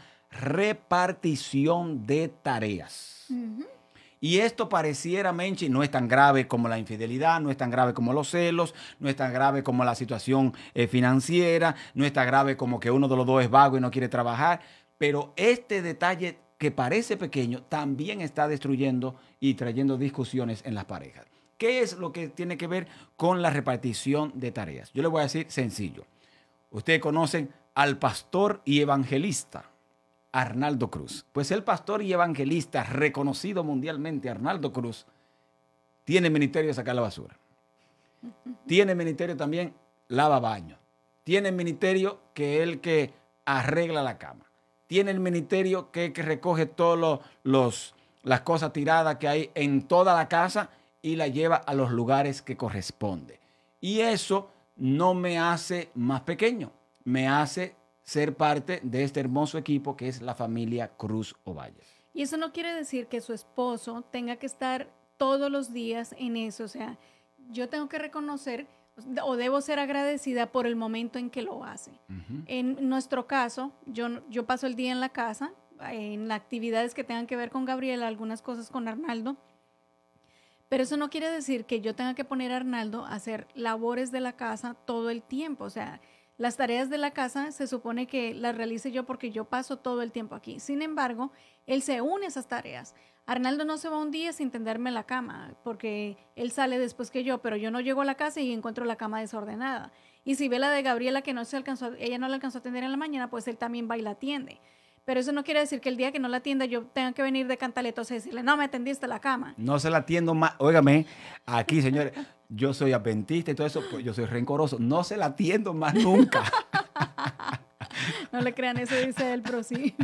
repartición de tareas. Uh-huh. Y esto pareciera, Menchi, no es tan grave como la infidelidad, no es tan grave como los celos, no es tan grave como la situación financiera, no es tan grave como que uno de los dos es vago y no quiere trabajar, pero este detalle que parece pequeño también está destruyendo y trayendo discusiones en las parejas. ¿Qué es lo que tiene que ver con la repartición de tareas? Yo le voy a decir sencillo. Ustedes conocen al pastor y evangelista Arnaldo Cruz. Pues el pastor y evangelista reconocido mundialmente, Arnaldo Cruz, tiene ministerio de sacar la basura. Tiene ministerio también lava baños. Tiene ministerio que es el que arregla la cama. Tiene el ministerio que recoge todas las cosas tiradas que hay en toda la casa y la lleva a los lugares que corresponde. Y eso no me hace más pequeño, me hace ser parte de este hermoso equipo que es la familia Cruz Ovalle. Y eso no quiere decir que su esposo tenga que estar todos los días en eso. O sea, yo tengo que reconocer o debo ser agradecida por el momento en que lo hace. Uh-huh. En nuestro caso, yo paso el día en la casa, en actividades que tengan que ver con Gabriela, algunas cosas con Arnaldo. Pero eso no quiere decir que yo tenga que poner a Arnaldo a hacer labores de la casa todo el tiempo. O sea, las tareas de la casa se supone que las realice yo porque yo paso todo el tiempo aquí. Sin embargo, él se une a esas tareas. Arnaldo no se va un día sin tenderme la cama porque él sale después que yo, pero yo no llego a la casa y encuentro la cama desordenada. Y si ve la de Gabriela que ella no la alcanzó a atender en la mañana, pues él también va y la atiende. Pero eso no quiere decir que el día que no la atienda yo tenga que venir de cantaleta y decirle, no, me atendiste la cama. No se la atiendo más. Óigame, aquí, señores, yo soy adventista y todo eso, pues yo soy rencoroso. No se la atiendo más nunca. No le crean eso, dice él, pero sí.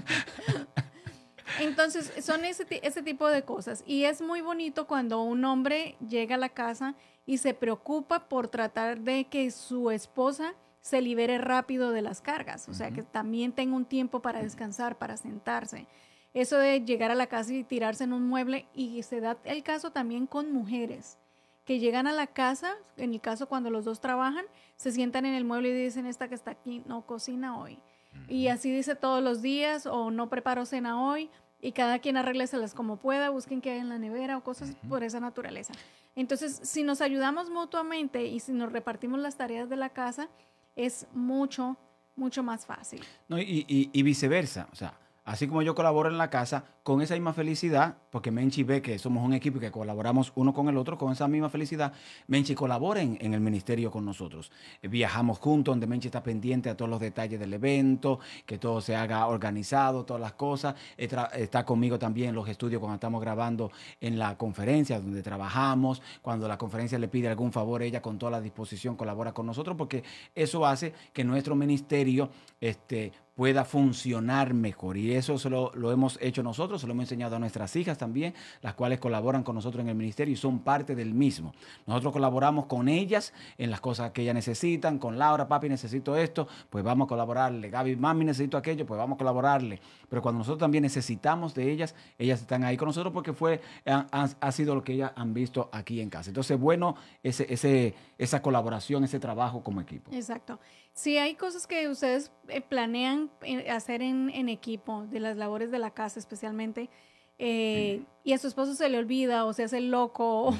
Entonces, son ese tipo de cosas. Y es muy bonito cuando un hombre llega a la casa y se preocupa por tratar de que su esposa se libere rápido de las cargas, o sea, que también tenga un tiempo para descansar, para sentarse. Eso de llegar a la casa y tirarse en un mueble, y se da el caso también con mujeres que llegan a la casa, en el caso cuando los dos trabajan, se sientan en el mueble y dicen, esta que está aquí no cocina hoy. Y así dice todos los días, o no preparo cena hoy, y cada quien arrégleselas como pueda, busquen qué hay en la nevera o cosas por esa naturaleza. Entonces, si nos ayudamos mutuamente y si nos repartimos las tareas de la casa, es mucho, mucho más fácil. No, y viceversa. O sea, así como yo colaboro en la casa, con esa misma felicidad, porque Menchi ve que somos un equipo y que colaboramos uno con el otro, con esa misma felicidad, Menchi colabora en el ministerio con nosotros. Viajamos juntos, donde Menchi está pendiente a todos los detalles del evento, que todo se haga organizado, todas las cosas. Está conmigo también en los estudios cuando estamos grabando en la conferencia donde trabajamos. Cuando la conferencia le pide algún favor, ella con toda la disposición colabora con nosotros, porque eso hace que nuestro ministerio pueda funcionar mejor. Y eso lo hemos hecho nosotros, se lo hemos enseñado a nuestras hijas también, las cuales colaboran con nosotros en el ministerio y son parte del mismo. Nosotros colaboramos con ellas en las cosas que ellas necesitan. Con Laura, papi, necesito esto, pues vamos a colaborarle. Gaby, mami, necesito aquello, pues vamos a colaborarle. Pero cuando nosotros también necesitamos de ellas, ellas están ahí con nosotros porque ha sido lo que ellas han visto aquí en casa. Entonces, bueno, esa colaboración, ese trabajo como equipo. Exacto. Si hay cosas que ustedes planean hacer en equipo, de las labores de la casa especialmente, y a su esposo se le olvida o se hace loco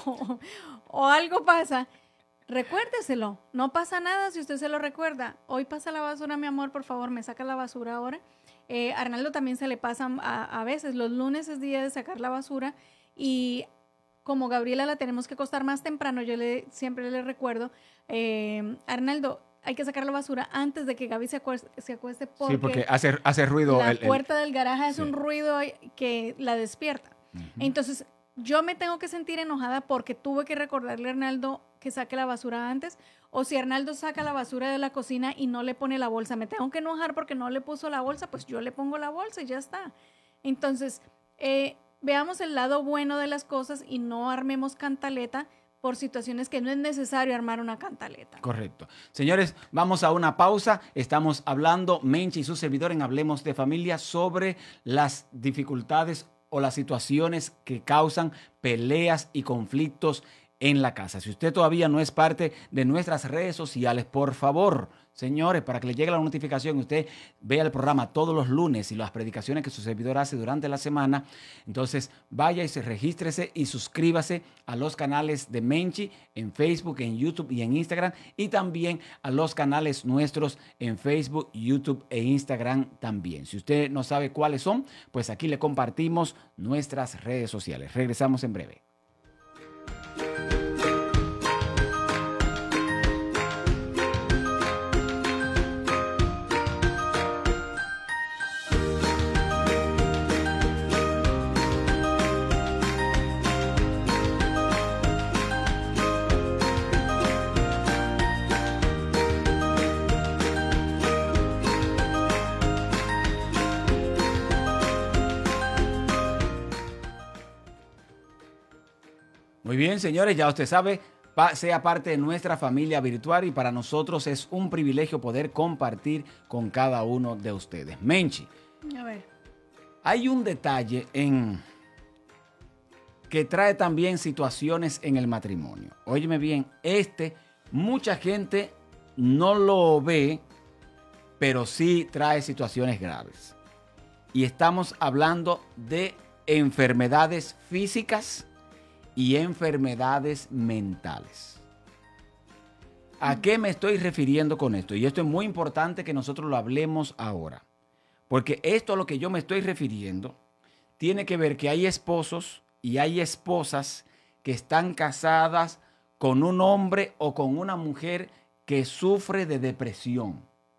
o algo pasa, recuérdeselo. No pasa nada si usted se lo recuerda. Hoy pasa la basura, mi amor, por favor, me saca la basura ahora. Arnaldo también se le pasa a veces. Los lunes es día de sacar la basura y como Gabriela la tenemos que acostar más temprano, siempre le recuerdo, Arnaldo, hay que sacar la basura antes de que Gaby se acueste porque, sí, porque hace ruido. La puerta del garaje hace un ruido que la despierta. Entonces, yo me tengo que sentir enojada porque tuve que recordarle a Arnaldo que saque la basura antes. O si Arnaldo saca la basura de la cocina y no le pone la bolsa, me tengo que enojar porque no le puso la bolsa, pues yo le pongo la bolsa y ya está. Entonces, veamos el lado bueno de las cosas y no armemos cantaleta por situaciones que no es necesario armar una cantaleta. Correcto. Señores, vamos a una pausa. Estamos hablando, Menchi y su servidor, en Hablemos de Familia, sobre las dificultades o las situaciones que causan peleas y conflictos en la casa. Si usted todavía no es parte de nuestras redes sociales, por favor, señores, para que le llegue la notificación, usted vea el programa todos los lunes y las predicaciones que su servidor hace durante la semana. Entonces, vaya y regístrese y suscríbase a los canales de Menchi en Facebook, en YouTube y en Instagram, y también a los canales nuestros en Facebook, YouTube e Instagram también. Si usted no sabe cuáles son, pues aquí le compartimos nuestras redes sociales. Regresamos en breve. Muy bien, señores, ya usted sabe, sea parte de nuestra familia virtual y para nosotros es un privilegio poder compartir con cada uno de ustedes. Menchi, a ver, hay un detalle que trae también situaciones en el matrimonio. Óyeme bien, mucha gente no lo ve, pero sí trae situaciones graves. y estamos hablando de enfermedades físicas y enfermedades mentales. ¿A qué me estoy refiriendo con esto? Y esto es muy importante que nosotros lo hablemos ahora. Porque esto a lo que yo me estoy refiriendo tiene que ver que hay esposos y hay esposas que están casadas con un hombre o con una mujer que sufre de depresión.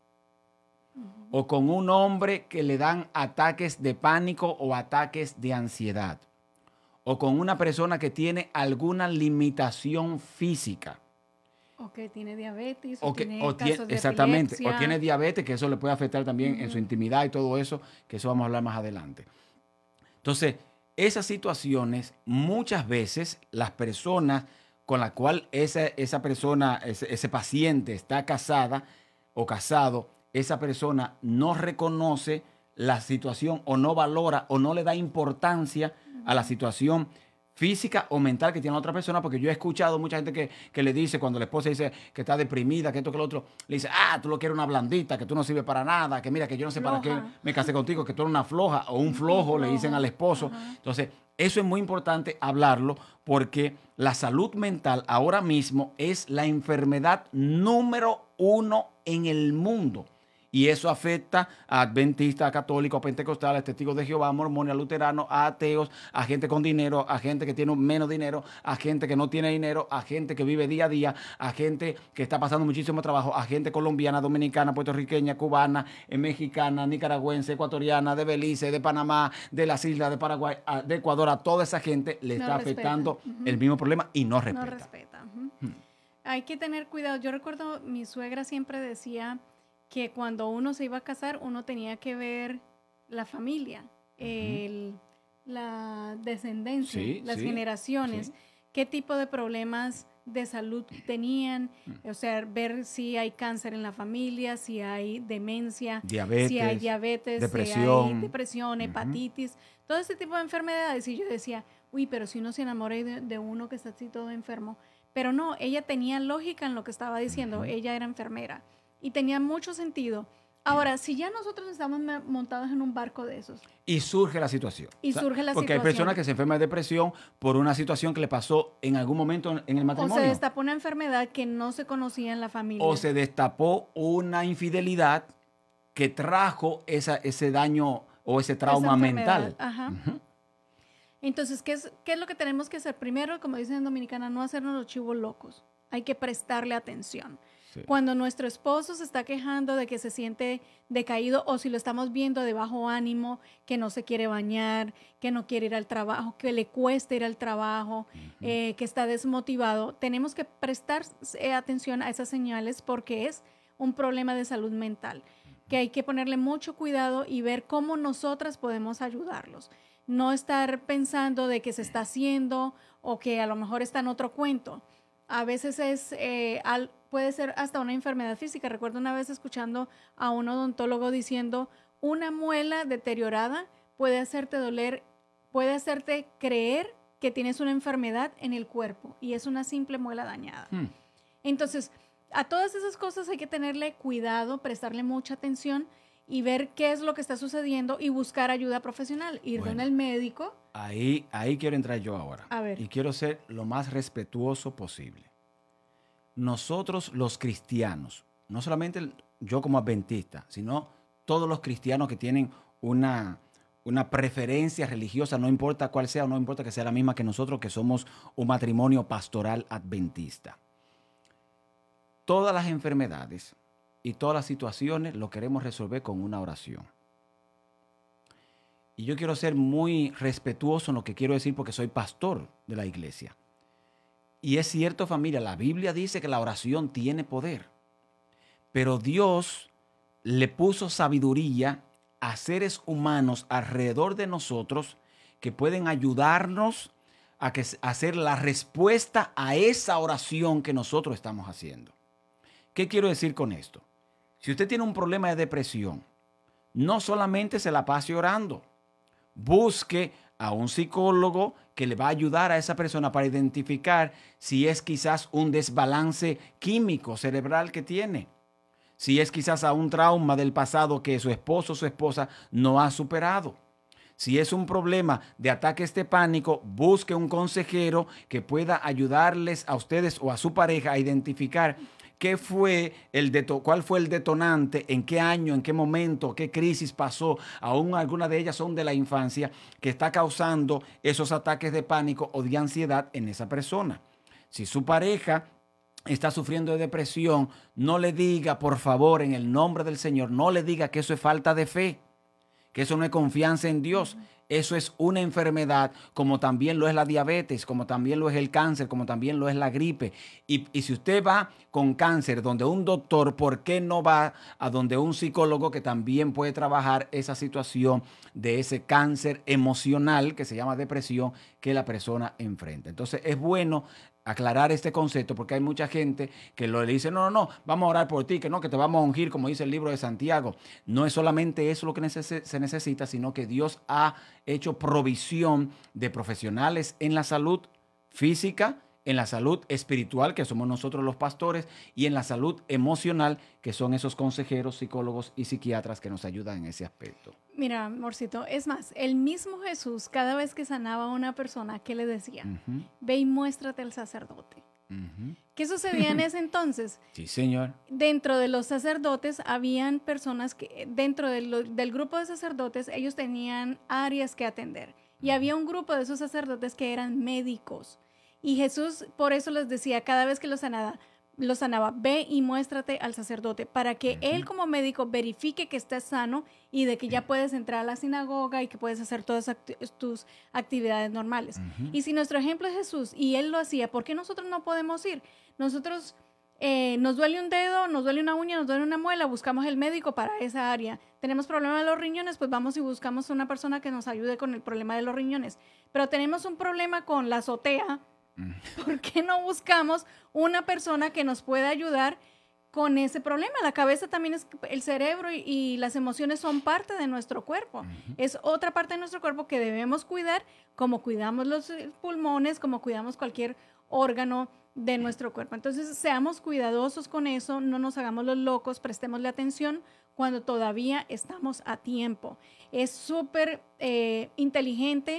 O con un hombre que le dan ataques de pánico o ataques de ansiedad. O con una persona que tiene alguna limitación física. O que tiene diabetes, exactamente, epilepsia. o tiene diabetes, que eso le puede afectar también en su intimidad y todo eso, que eso vamos a hablar más adelante. Entonces, esas situaciones, muchas veces las personas con las cuales esa persona, ese paciente está casada o casado, esa persona no reconoce la situación o no valora o no le da importancia a la situación física o mental que tiene la otra persona, porque yo he escuchado mucha gente que le dice, cuando la esposa dice que está deprimida, que esto, que lo otro, le dice, tú lo quieres una blandita, que tú no sirves para nada, que mira, que yo no sé para qué me casé contigo, que tú eres una floja o un flojo, le dicen al esposo. Entonces, eso es muy importante hablarlo, porque la salud mental ahora mismo es la enfermedad número 1 en el mundo. Y eso afecta a adventistas, a católicos, a pentecostales, a testigos de Jehová, a mormones, a luteranos, a ateos, a gente con dinero, a gente que tiene menos dinero, a gente que no tiene dinero, a gente que vive día a día, a gente que está pasando muchísimo trabajo, a gente colombiana, dominicana, puertorriqueña, cubana, mexicana, nicaragüense, ecuatoriana, de Belice, de Panamá, de las islas, de Paraguay, de Ecuador. A toda esa gente le está afectando el mismo problema y no respeta. No respeta. Hay que tener cuidado. Yo recuerdo, mi suegra siempre decía que cuando uno se iba a casar, uno tenía que ver la familia, la descendencia, las generaciones, qué tipo de problemas de salud tenían, o sea, ver si hay cáncer en la familia, si hay demencia, si hay diabetes, depresión, si hay depresión, hepatitis, todo ese tipo de enfermedades. Y yo decía, uy, pero si uno se enamora de uno que está así todo enfermo. Pero no, ella tenía lógica en lo que estaba diciendo, ella era enfermera. Y tenía mucho sentido. Ahora, si ya nosotros estamos montados en un barco de esos. Y surge la situación. Porque hay personas que se enferman de depresión por una situación que le pasó en algún momento en el matrimonio. O se destapó una enfermedad que no se conocía en la familia. O se destapó una infidelidad que trajo ese daño o ese trauma mental. Ajá. Entonces, ¿qué es lo que tenemos que hacer? Primero, como dicen en Dominicana, no hacernos los chivos locos. Hay que prestarle atención. Sí. Cuando nuestro esposo se está quejando de que se siente decaído o si lo estamos viendo de bajo ánimo, que no se quiere bañar, que no quiere ir al trabajo, que le cuesta ir al trabajo, que está desmotivado, tenemos que prestar atención a esas señales porque es un problema de salud mental, que hay que ponerle mucho cuidado y ver cómo nosotras podemos ayudarlos. No estar pensando de que se está haciendo o que a lo mejor está en otro cuento. A veces puede ser hasta una enfermedad física. Recuerdo una vez escuchando a un odontólogo diciendo, una muela deteriorada puede hacerte doler, puede hacerte creer que tienes una enfermedad en el cuerpo y es una simple muela dañada. Entonces, a todas esas cosas hay que tenerle cuidado, prestarle mucha atención y ver qué es lo que está sucediendo y buscar ayuda profesional, ir con el médico. Ahí quiero entrar yo ahora. A ver. Y quiero ser lo más respetuoso posible. Nosotros los cristianos, no solamente yo como adventista, sino todos los cristianos que tienen una preferencia religiosa, no importa cuál sea, no importa que sea la misma que nosotros, que somos un matrimonio pastoral adventista. Todas las enfermedades y todas las situaciones lo queremos resolver con una oración. Y yo quiero ser muy respetuoso en lo que quiero decir porque soy pastor de la iglesia. Y es cierto, familia, la Biblia dice que la oración tiene poder. Pero Dios le puso sabiduría a seres humanos alrededor de nosotros que pueden ayudarnos a hacer la respuesta a esa oración que nosotros estamos haciendo. ¿Qué quiero decir con esto? Si usted tiene un problema de depresión, no solamente se la pase orando. Busque a un psicólogo que le va a ayudar a esa persona para identificar si es quizás un desbalance químico cerebral que tiene. Si es quizás a un trauma del pasado que su esposo o su esposa no ha superado. Si es un problema de ataques de pánico, busque un consejero que pueda ayudarles a ustedes o a su pareja a identificar cuál fue el detonante, en qué año, en qué momento, qué crisis pasó, aún algunas de ellas son de la infancia, que está causando esos ataques de pánico o de ansiedad en esa persona. Si su pareja está sufriendo de depresión, no le diga, por favor, en el nombre del Señor, no le diga que eso es falta de fe, que eso no es confianza en Dios. Eso es una enfermedad, como también lo es la diabetes, como también lo es el cáncer, como también lo es la gripe. Y si usted va con cáncer donde un doctor, ¿por qué no va a donde un psicólogo que también puede trabajar esa situación de ese cáncer emocional que se llama depresión que la persona enfrenta? Entonces es bueno aclarar este concepto, porque hay mucha gente que le dice, no, vamos a orar por ti, que no, que te vamos a ungir, como dice el libro de Santiago. No es solamente eso lo que se necesita, sino que Dios ha hecho provisión de profesionales en la salud física, en la salud espiritual, que somos nosotros los pastores, y en la salud emocional, que son esos consejeros, psicólogos y psiquiatras que nos ayudan en ese aspecto. Mira, amorcito, es más, el mismo Jesús, cada vez que sanaba a una persona, ¿qué le decía? Ve y muéstrate al sacerdote. ¿Qué sucedía en ese entonces? Sí, señor. Dentro de los sacerdotes habían personas que, dentro del grupo de sacerdotes, ellos tenían áreas que atender. Y había un grupo de esos sacerdotes que eran médicos. Y Jesús por eso les decía, cada vez que los sanaba, ve y muéstrate al sacerdote, para que él como médico verifique que estás sano y de que ya puedes entrar a la sinagoga y que puedes hacer todas tus actividades normales. Y si nuestro ejemplo es Jesús y él lo hacía, ¿por qué nosotros no podemos ir? Nosotros nos duele un dedo, nos duele una uña, nos duele una muela, buscamos el médico para esa área. Tenemos problema de los riñones, pues vamos y buscamos una persona que nos ayude con el problema de los riñones. Pero tenemos un problema con la azotea, ¿por qué no buscamos una persona que nos pueda ayudar con ese problema? La cabeza también es, el cerebro y las emociones son parte de nuestro cuerpo. Es otra parte de nuestro cuerpo que debemos cuidar, como cuidamos los pulmones, como cuidamos cualquier órgano de nuestro cuerpo. Entonces, seamos cuidadosos con eso, no nos hagamos los locos, prestémosle atención cuando todavía estamos a tiempo. Es súper inteligente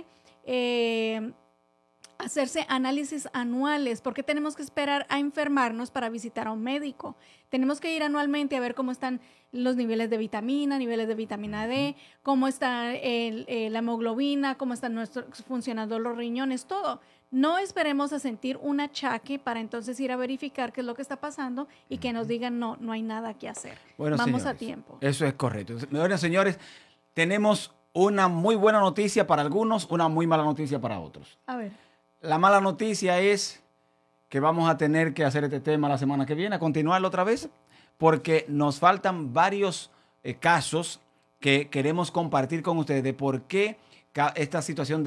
hacerse análisis anuales. ¿Por qué tenemos que esperar a enfermarnos para visitar a un médico? Tenemos que ir anualmente a ver cómo están los niveles de vitamina D, cómo está la hemoglobina, cómo están funcionando los riñones, todo. No esperemos a sentir un achaque para entonces ir a verificar qué es lo que está pasando y que nos digan no hay nada que hacer. Bueno, vamos señores, a tiempo. Eso es correcto. Bueno, señores, tenemos una muy buena noticia para algunos, una muy mala noticia para otros. A ver. La mala noticia es que vamos a tener que hacer este tema la semana que viene, a continuarlo otra vez, porque nos faltan varios casos que queremos compartir con ustedes de por qué esta situación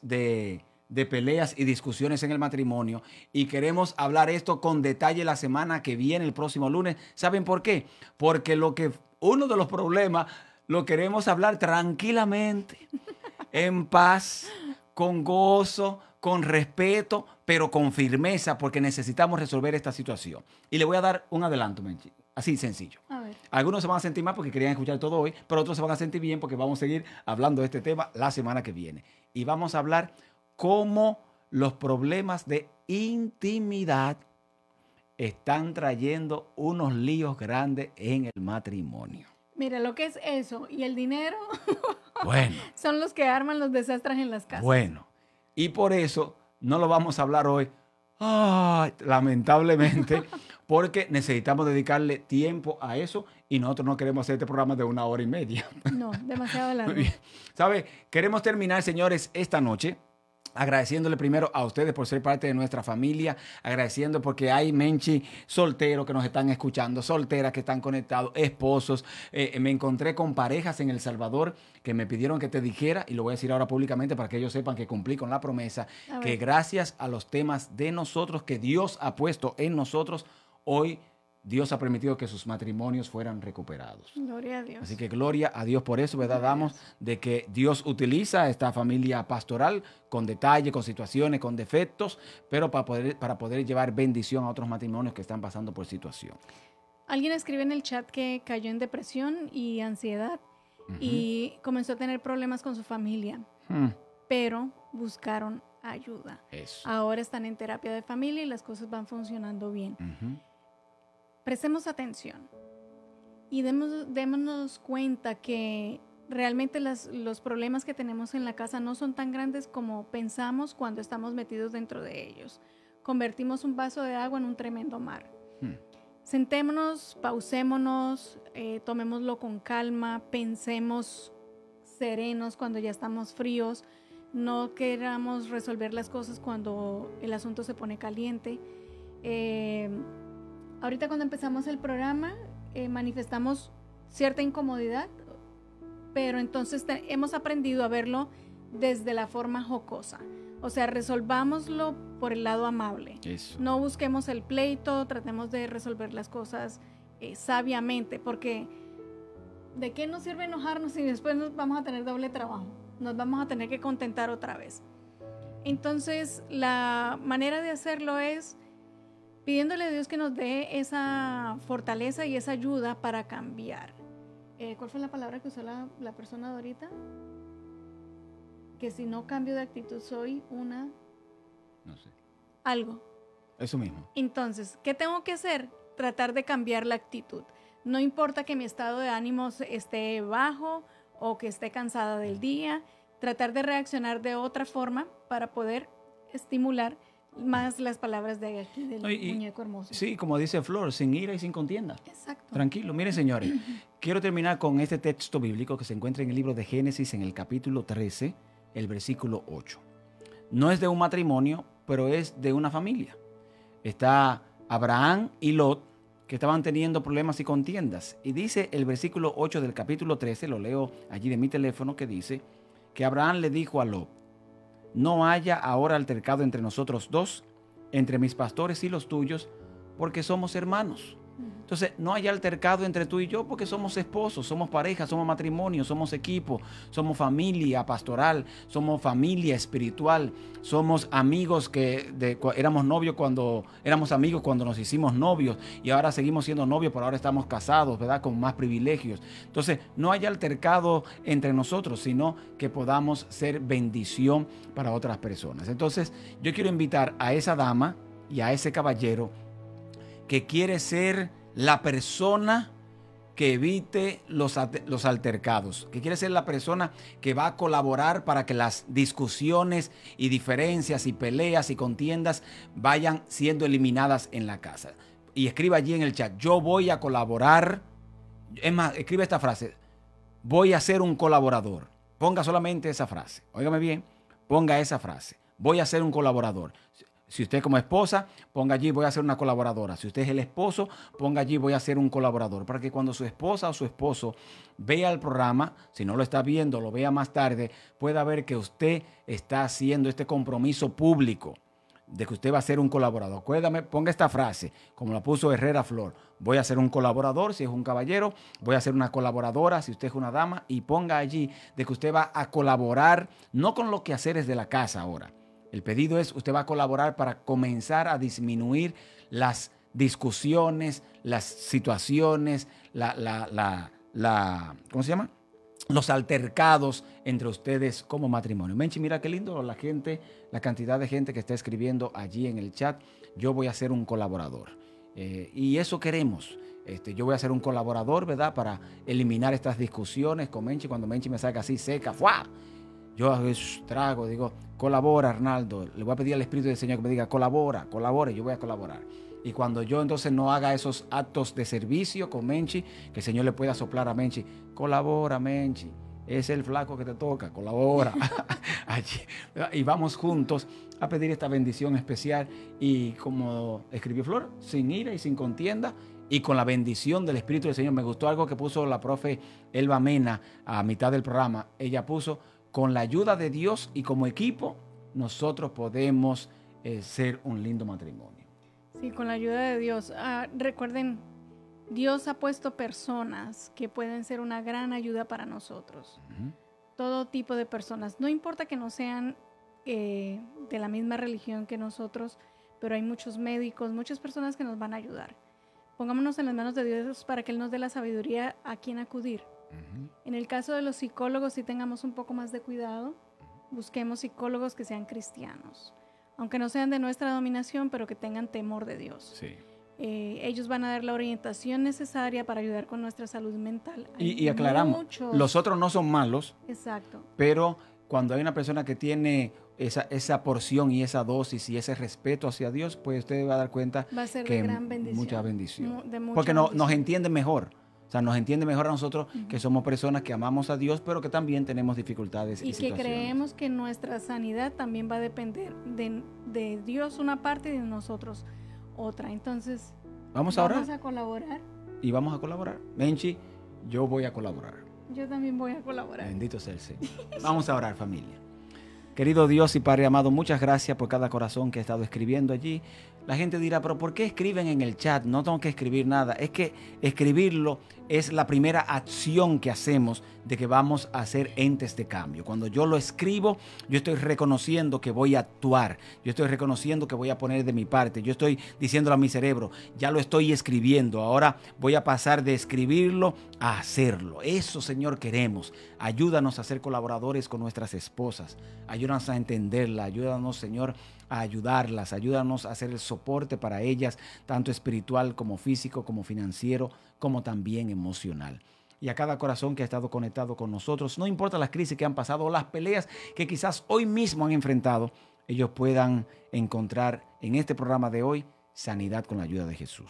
de peleas y discusiones en el matrimonio, y queremos hablar esto con detalle la semana que viene, el próximo lunes. ¿Saben por qué? Porque uno de los problemas lo queremos hablar tranquilamente, en paz, con gozo, con respeto, pero con firmeza, porque necesitamos resolver esta situación. Y le voy a dar un adelanto, Menchi, así sencillo. A ver. Algunos se van a sentir mal porque querían escuchar todo hoy, pero otros se van a sentir bien porque vamos a seguir hablando de este tema la semana que viene. Y vamos a hablar cómo los problemas de intimidad están trayendo unos líos grandes en el matrimonio. Mira, lo que es eso y el dinero Bueno, son los que arman los desastres en las casas. Bueno, y por eso no lo vamos a hablar hoy, lamentablemente, porque necesitamos dedicarle tiempo a eso y nosotros no queremos hacer este programa de 1 hora y media. No, demasiado largo. Muy bien. ¿Sabe? Queremos terminar, señores, esta noche agradeciéndole primero a ustedes por ser parte de nuestra familia, agradeciendo porque hay Menchi solteros que nos están escuchando, solteras que están conectados, esposos. Me encontré con parejas en El Salvador que me pidieron que te dijera, y lo voy a decir ahora públicamente para que ellos sepan que cumplí con la promesa, que gracias a los temas de nosotros que Dios ha puesto en nosotros, hoy Dios ha permitido que sus matrimonios fueran recuperados. Gloria a Dios. Así que gloria a Dios por eso, ¿verdad? Damos de que Dios utiliza esta familia pastoral con detalle, con situaciones, con defectos, pero para poder llevar bendición a otros matrimonios que están pasando por situación. Alguien escribe en el chat que cayó en depresión y ansiedad y comenzó a tener problemas con su familia, pero buscaron ayuda. Eso. Ahora están en terapia de familia y las cosas van funcionando bien. Prestemos atención y démonos cuenta que realmente los problemas que tenemos en la casa no son tan grandes como pensamos cuando estamos metidos dentro de ellos. Convertimos un vaso de agua en un tremendo mar. Sentémonos, pausémonos, tomémoslo con calma, pensemos serenos cuando ya estamos fríos, no queramos resolver las cosas cuando el asunto se pone caliente. Ahorita cuando empezamos el programa manifestamos cierta incomodidad, pero entonces hemos aprendido a verlo desde la forma jocosa. O sea, resolvámoslo por el lado amable. Eso. No busquemos el pleito, tratemos de resolver las cosas sabiamente, porque ¿de qué nos sirve enojarnos si después nos vamos a tener doble trabajo? Nos vamos a tener que contentar otra vez. Entonces, la manera de hacerlo es pidiéndole a Dios que nos dé esa fortaleza y esa ayuda para cambiar. ¿Cuál fue la palabra que usó la persona de ahorita? Que si no cambio de actitud soy una... No sé. Algo. Eso mismo. Entonces, ¿qué tengo que hacer? Tratar de cambiar la actitud. No importa que mi estado de ánimo esté bajo o que esté cansada del día, tratar de reaccionar de otra forma para poder estimular más las palabras de aquí del muñeco hermoso. Sí, como dice Flor, sin ira y sin contienda. Exacto. Tranquilo. Miren, señores, quiero terminar con este texto bíblico que se encuentra en el libro de Génesis, en el capítulo 13, el versículo 8. No es de un matrimonio, pero es de una familia. Está Abraham y Lot, que estaban teniendo problemas y contiendas. Y dice el versículo 8 del capítulo 13, lo leo allí de mi teléfono, que dice que Abraham le dijo a Lot: no haya ahora altercado entre nosotros dos, entre mis pastores y los tuyos, porque somos hermanos. Entonces, no haya altercado entre tú y yo porque somos esposos, somos pareja, somos matrimonio, somos equipo, somos familia pastoral, somos familia espiritual, somos amigos éramos novios cuando éramos amigos cuando nos hicimos novios y ahora seguimos siendo novios, pero ahora estamos casados, ¿verdad? Con más privilegios. Entonces, no haya altercado entre nosotros, sino que podamos ser bendición para otras personas. Entonces, yo quiero invitar a esa dama y a ese caballero que quiere ser la persona que evite los altercados, que quiere ser la persona que va a colaborar para que las discusiones y diferencias y peleas y contiendas vayan siendo eliminadas en la casa. Y escriba allí en el chat: yo voy a colaborar. Es más, escribe esta frase: voy a ser un colaborador. Ponga solamente esa frase. Óigame bien, ponga esa frase: voy a ser un colaborador. Si usted como esposa, ponga allí: voy a ser una colaboradora. Si usted es el esposo, ponga allí: voy a ser un colaborador. Para que cuando su esposa o su esposo vea el programa, si no lo está viendo, lo vea más tarde, pueda ver que usted está haciendo este compromiso público de que usted va a ser un colaborador. Acuérdame, ponga esta frase, como la puso Herrera Flor: voy a ser un colaborador. Si es un caballero, voy a ser una colaboradora. Si usted es una dama, y ponga allí de que usted va a colaborar, no con los quehaceres de la casa ahora. El pedido es: usted va a colaborar para comenzar a disminuir las discusiones, las situaciones, ¿cómo se llama? Los altercados entre ustedes como matrimonio. Menchi, mira qué lindo la cantidad de gente que está escribiendo allí en el chat: yo voy a ser un colaborador. Y eso queremos. Yo voy a ser un colaborador, ¿verdad? Para eliminar estas discusiones con Menchi. Cuando Menchi me salga así seca, ¡fua!, yo trago, digo: colabora, Arnaldo. Le voy a pedir al Espíritu del Señor que me diga: colabora, y yo voy a colaborar. Y cuando yo entonces no haga esos actos de servicio con Menchi, que el Señor le pueda soplar a Menchi: colabora, Menchi, es el flaco que te toca, colabora. Allí. Y vamos juntos a pedir esta bendición especial. Y como escribió Flor, sin ira y sin contienda, y con la bendición del Espíritu del Señor. Me gustó algo que puso la profe Elba Mena a mitad del programa. Ella puso: con la ayuda de Dios y como equipo, nosotros podemos ser un lindo matrimonio. Sí, con la ayuda de Dios. Recuerden, Dios ha puesto personas que pueden ser una gran ayuda para nosotros. Todo tipo de personas. No importa que no sean de la misma religión que nosotros, pero hay muchos médicos, muchas personas que nos van a ayudar. pongámonos en las manos de Dios para que Él nos dé la sabiduría a quién acudir. En el caso de los psicólogos, sí tengamos un poco más de cuidado. Busquemos psicólogos que sean cristianos, aunque no sean de nuestra dominación, pero que tengan temor de Dios. Sí. Ellos van a dar la orientación necesaria para ayudar con nuestra salud mental. Y aclaramos, los otros no son malos. Exacto. Pero cuando hay una persona que tiene esa porción y esa dosis y ese respeto hacia Dios, pues usted va a dar cuenta va a ser que de gran bendición. Mucha bendición. Porque nos entiende mejor. O sea, nos entiende mejor a nosotros que somos personas que amamos a Dios, pero que también tenemos dificultades y situaciones. Y que creemos que nuestra sanidad también va a depender de Dios una parte y de nosotros otra. Entonces, vamos a orar. Vamos a colaborar. Y vamos a colaborar. Menchi, yo voy a colaborar. Yo también voy a colaborar. Bendito sea el Señor. Vamos a orar, familia. Querido Dios y Padre amado, muchas gracias por cada corazón que ha estado escribiendo allí. La gente dirá, pero ¿por qué escriben en el chat? No tengo que escribir nada. Es que escribirlo es la primera acción que hacemos de que vamos a ser entes de cambio. Cuando yo lo escribo, yo estoy reconociendo que voy a actuar. Yo estoy reconociendo que voy a poner de mi parte. Yo estoy diciéndole a mi cerebro, ya lo estoy escribiendo. Ahora voy a pasar de escribirlo a hacerlo. Eso, Señor, queremos. Ayúdanos a ser colaboradores con nuestras esposas. Ayúdanos a entenderla. Ayúdanos, Señor, a ayudarlas. Ayúdanos a hacer el soporte para ellas, tanto espiritual como físico, como financiero, como también emocional. Y a cada corazón que ha estado conectado con nosotros, no importa las crisis que han pasado o las peleas que quizás hoy mismo han enfrentado, ellos puedan encontrar en este programa de hoy sanidad con la ayuda de Jesús.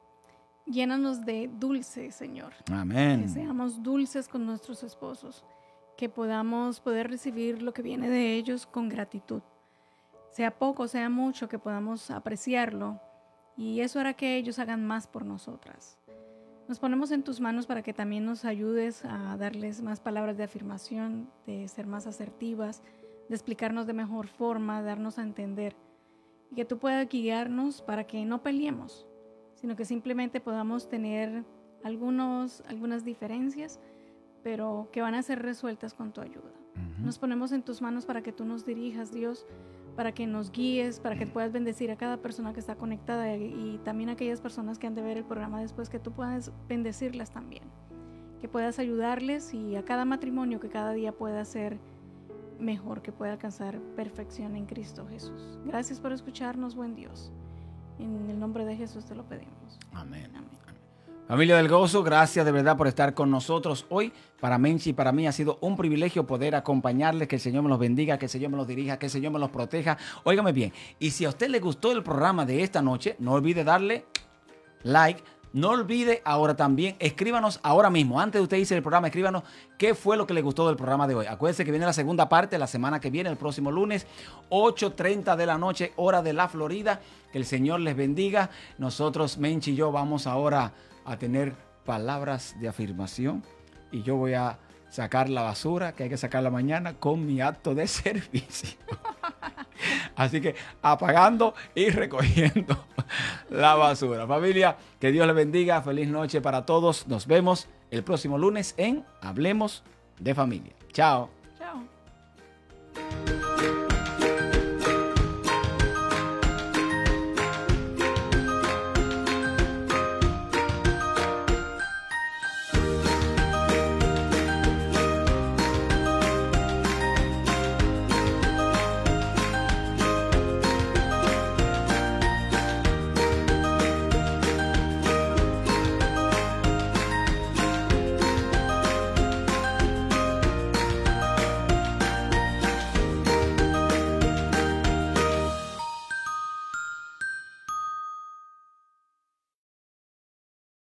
Llénanos de dulce, Señor. Amén. Que seamos dulces con nuestros esposos, que podamos poder recibir lo que viene de ellos con gratitud. Sea poco, sea mucho, que podamos apreciarlo, y eso hará que ellos hagan más por nosotras. Nos ponemos en tus manos para que también nos ayudes a darles más palabras de afirmación, de ser más asertivas, de explicarnos de mejor forma, darnos a entender, y que tú puedas guiarnos para que no peleemos, sino que simplemente podamos tener algunas diferencias, pero que van a ser resueltas con tu ayuda. Nos ponemos en tus manos para que tú nos dirijas, Dios, para que nos guíes, para que puedas bendecir a cada persona que está conectada y también a aquellas personas que han de ver el programa después, que tú puedas bendecirlas también, que puedas ayudarles, y a cada matrimonio que cada día pueda ser mejor, que pueda alcanzar perfección en Cristo Jesús. Gracias por escucharnos, buen Dios. En el nombre de Jesús te lo pedimos. Amén. Amén. Familia del Gozo, gracias de verdad por estar con nosotros hoy. Para Menchi y para mí ha sido un privilegio poder acompañarles. Que el Señor me los bendiga, que el Señor me los dirija, que el Señor me los proteja. Óigame bien, y si a usted le gustó el programa de esta noche, no olvide darle like. No olvide ahora también, escríbanos ahora mismo, antes de usted irse el programa, escríbanos qué fue lo que le gustó del programa de hoy. Acuérdense que viene la segunda parte la semana que viene, el próximo lunes, 8:30 de la noche, hora de la Florida. Que el Señor les bendiga. Nosotros, Menchi y yo, vamos ahora a tener palabras de afirmación, y yo voy a sacar la basura que hay que sacarla mañana con mi acto de servicio. Así que apagando y recogiendo la basura. Familia, que Dios les bendiga. Feliz noche para todos. Nos vemos el próximo lunes en Hablemos de Familia. Chao.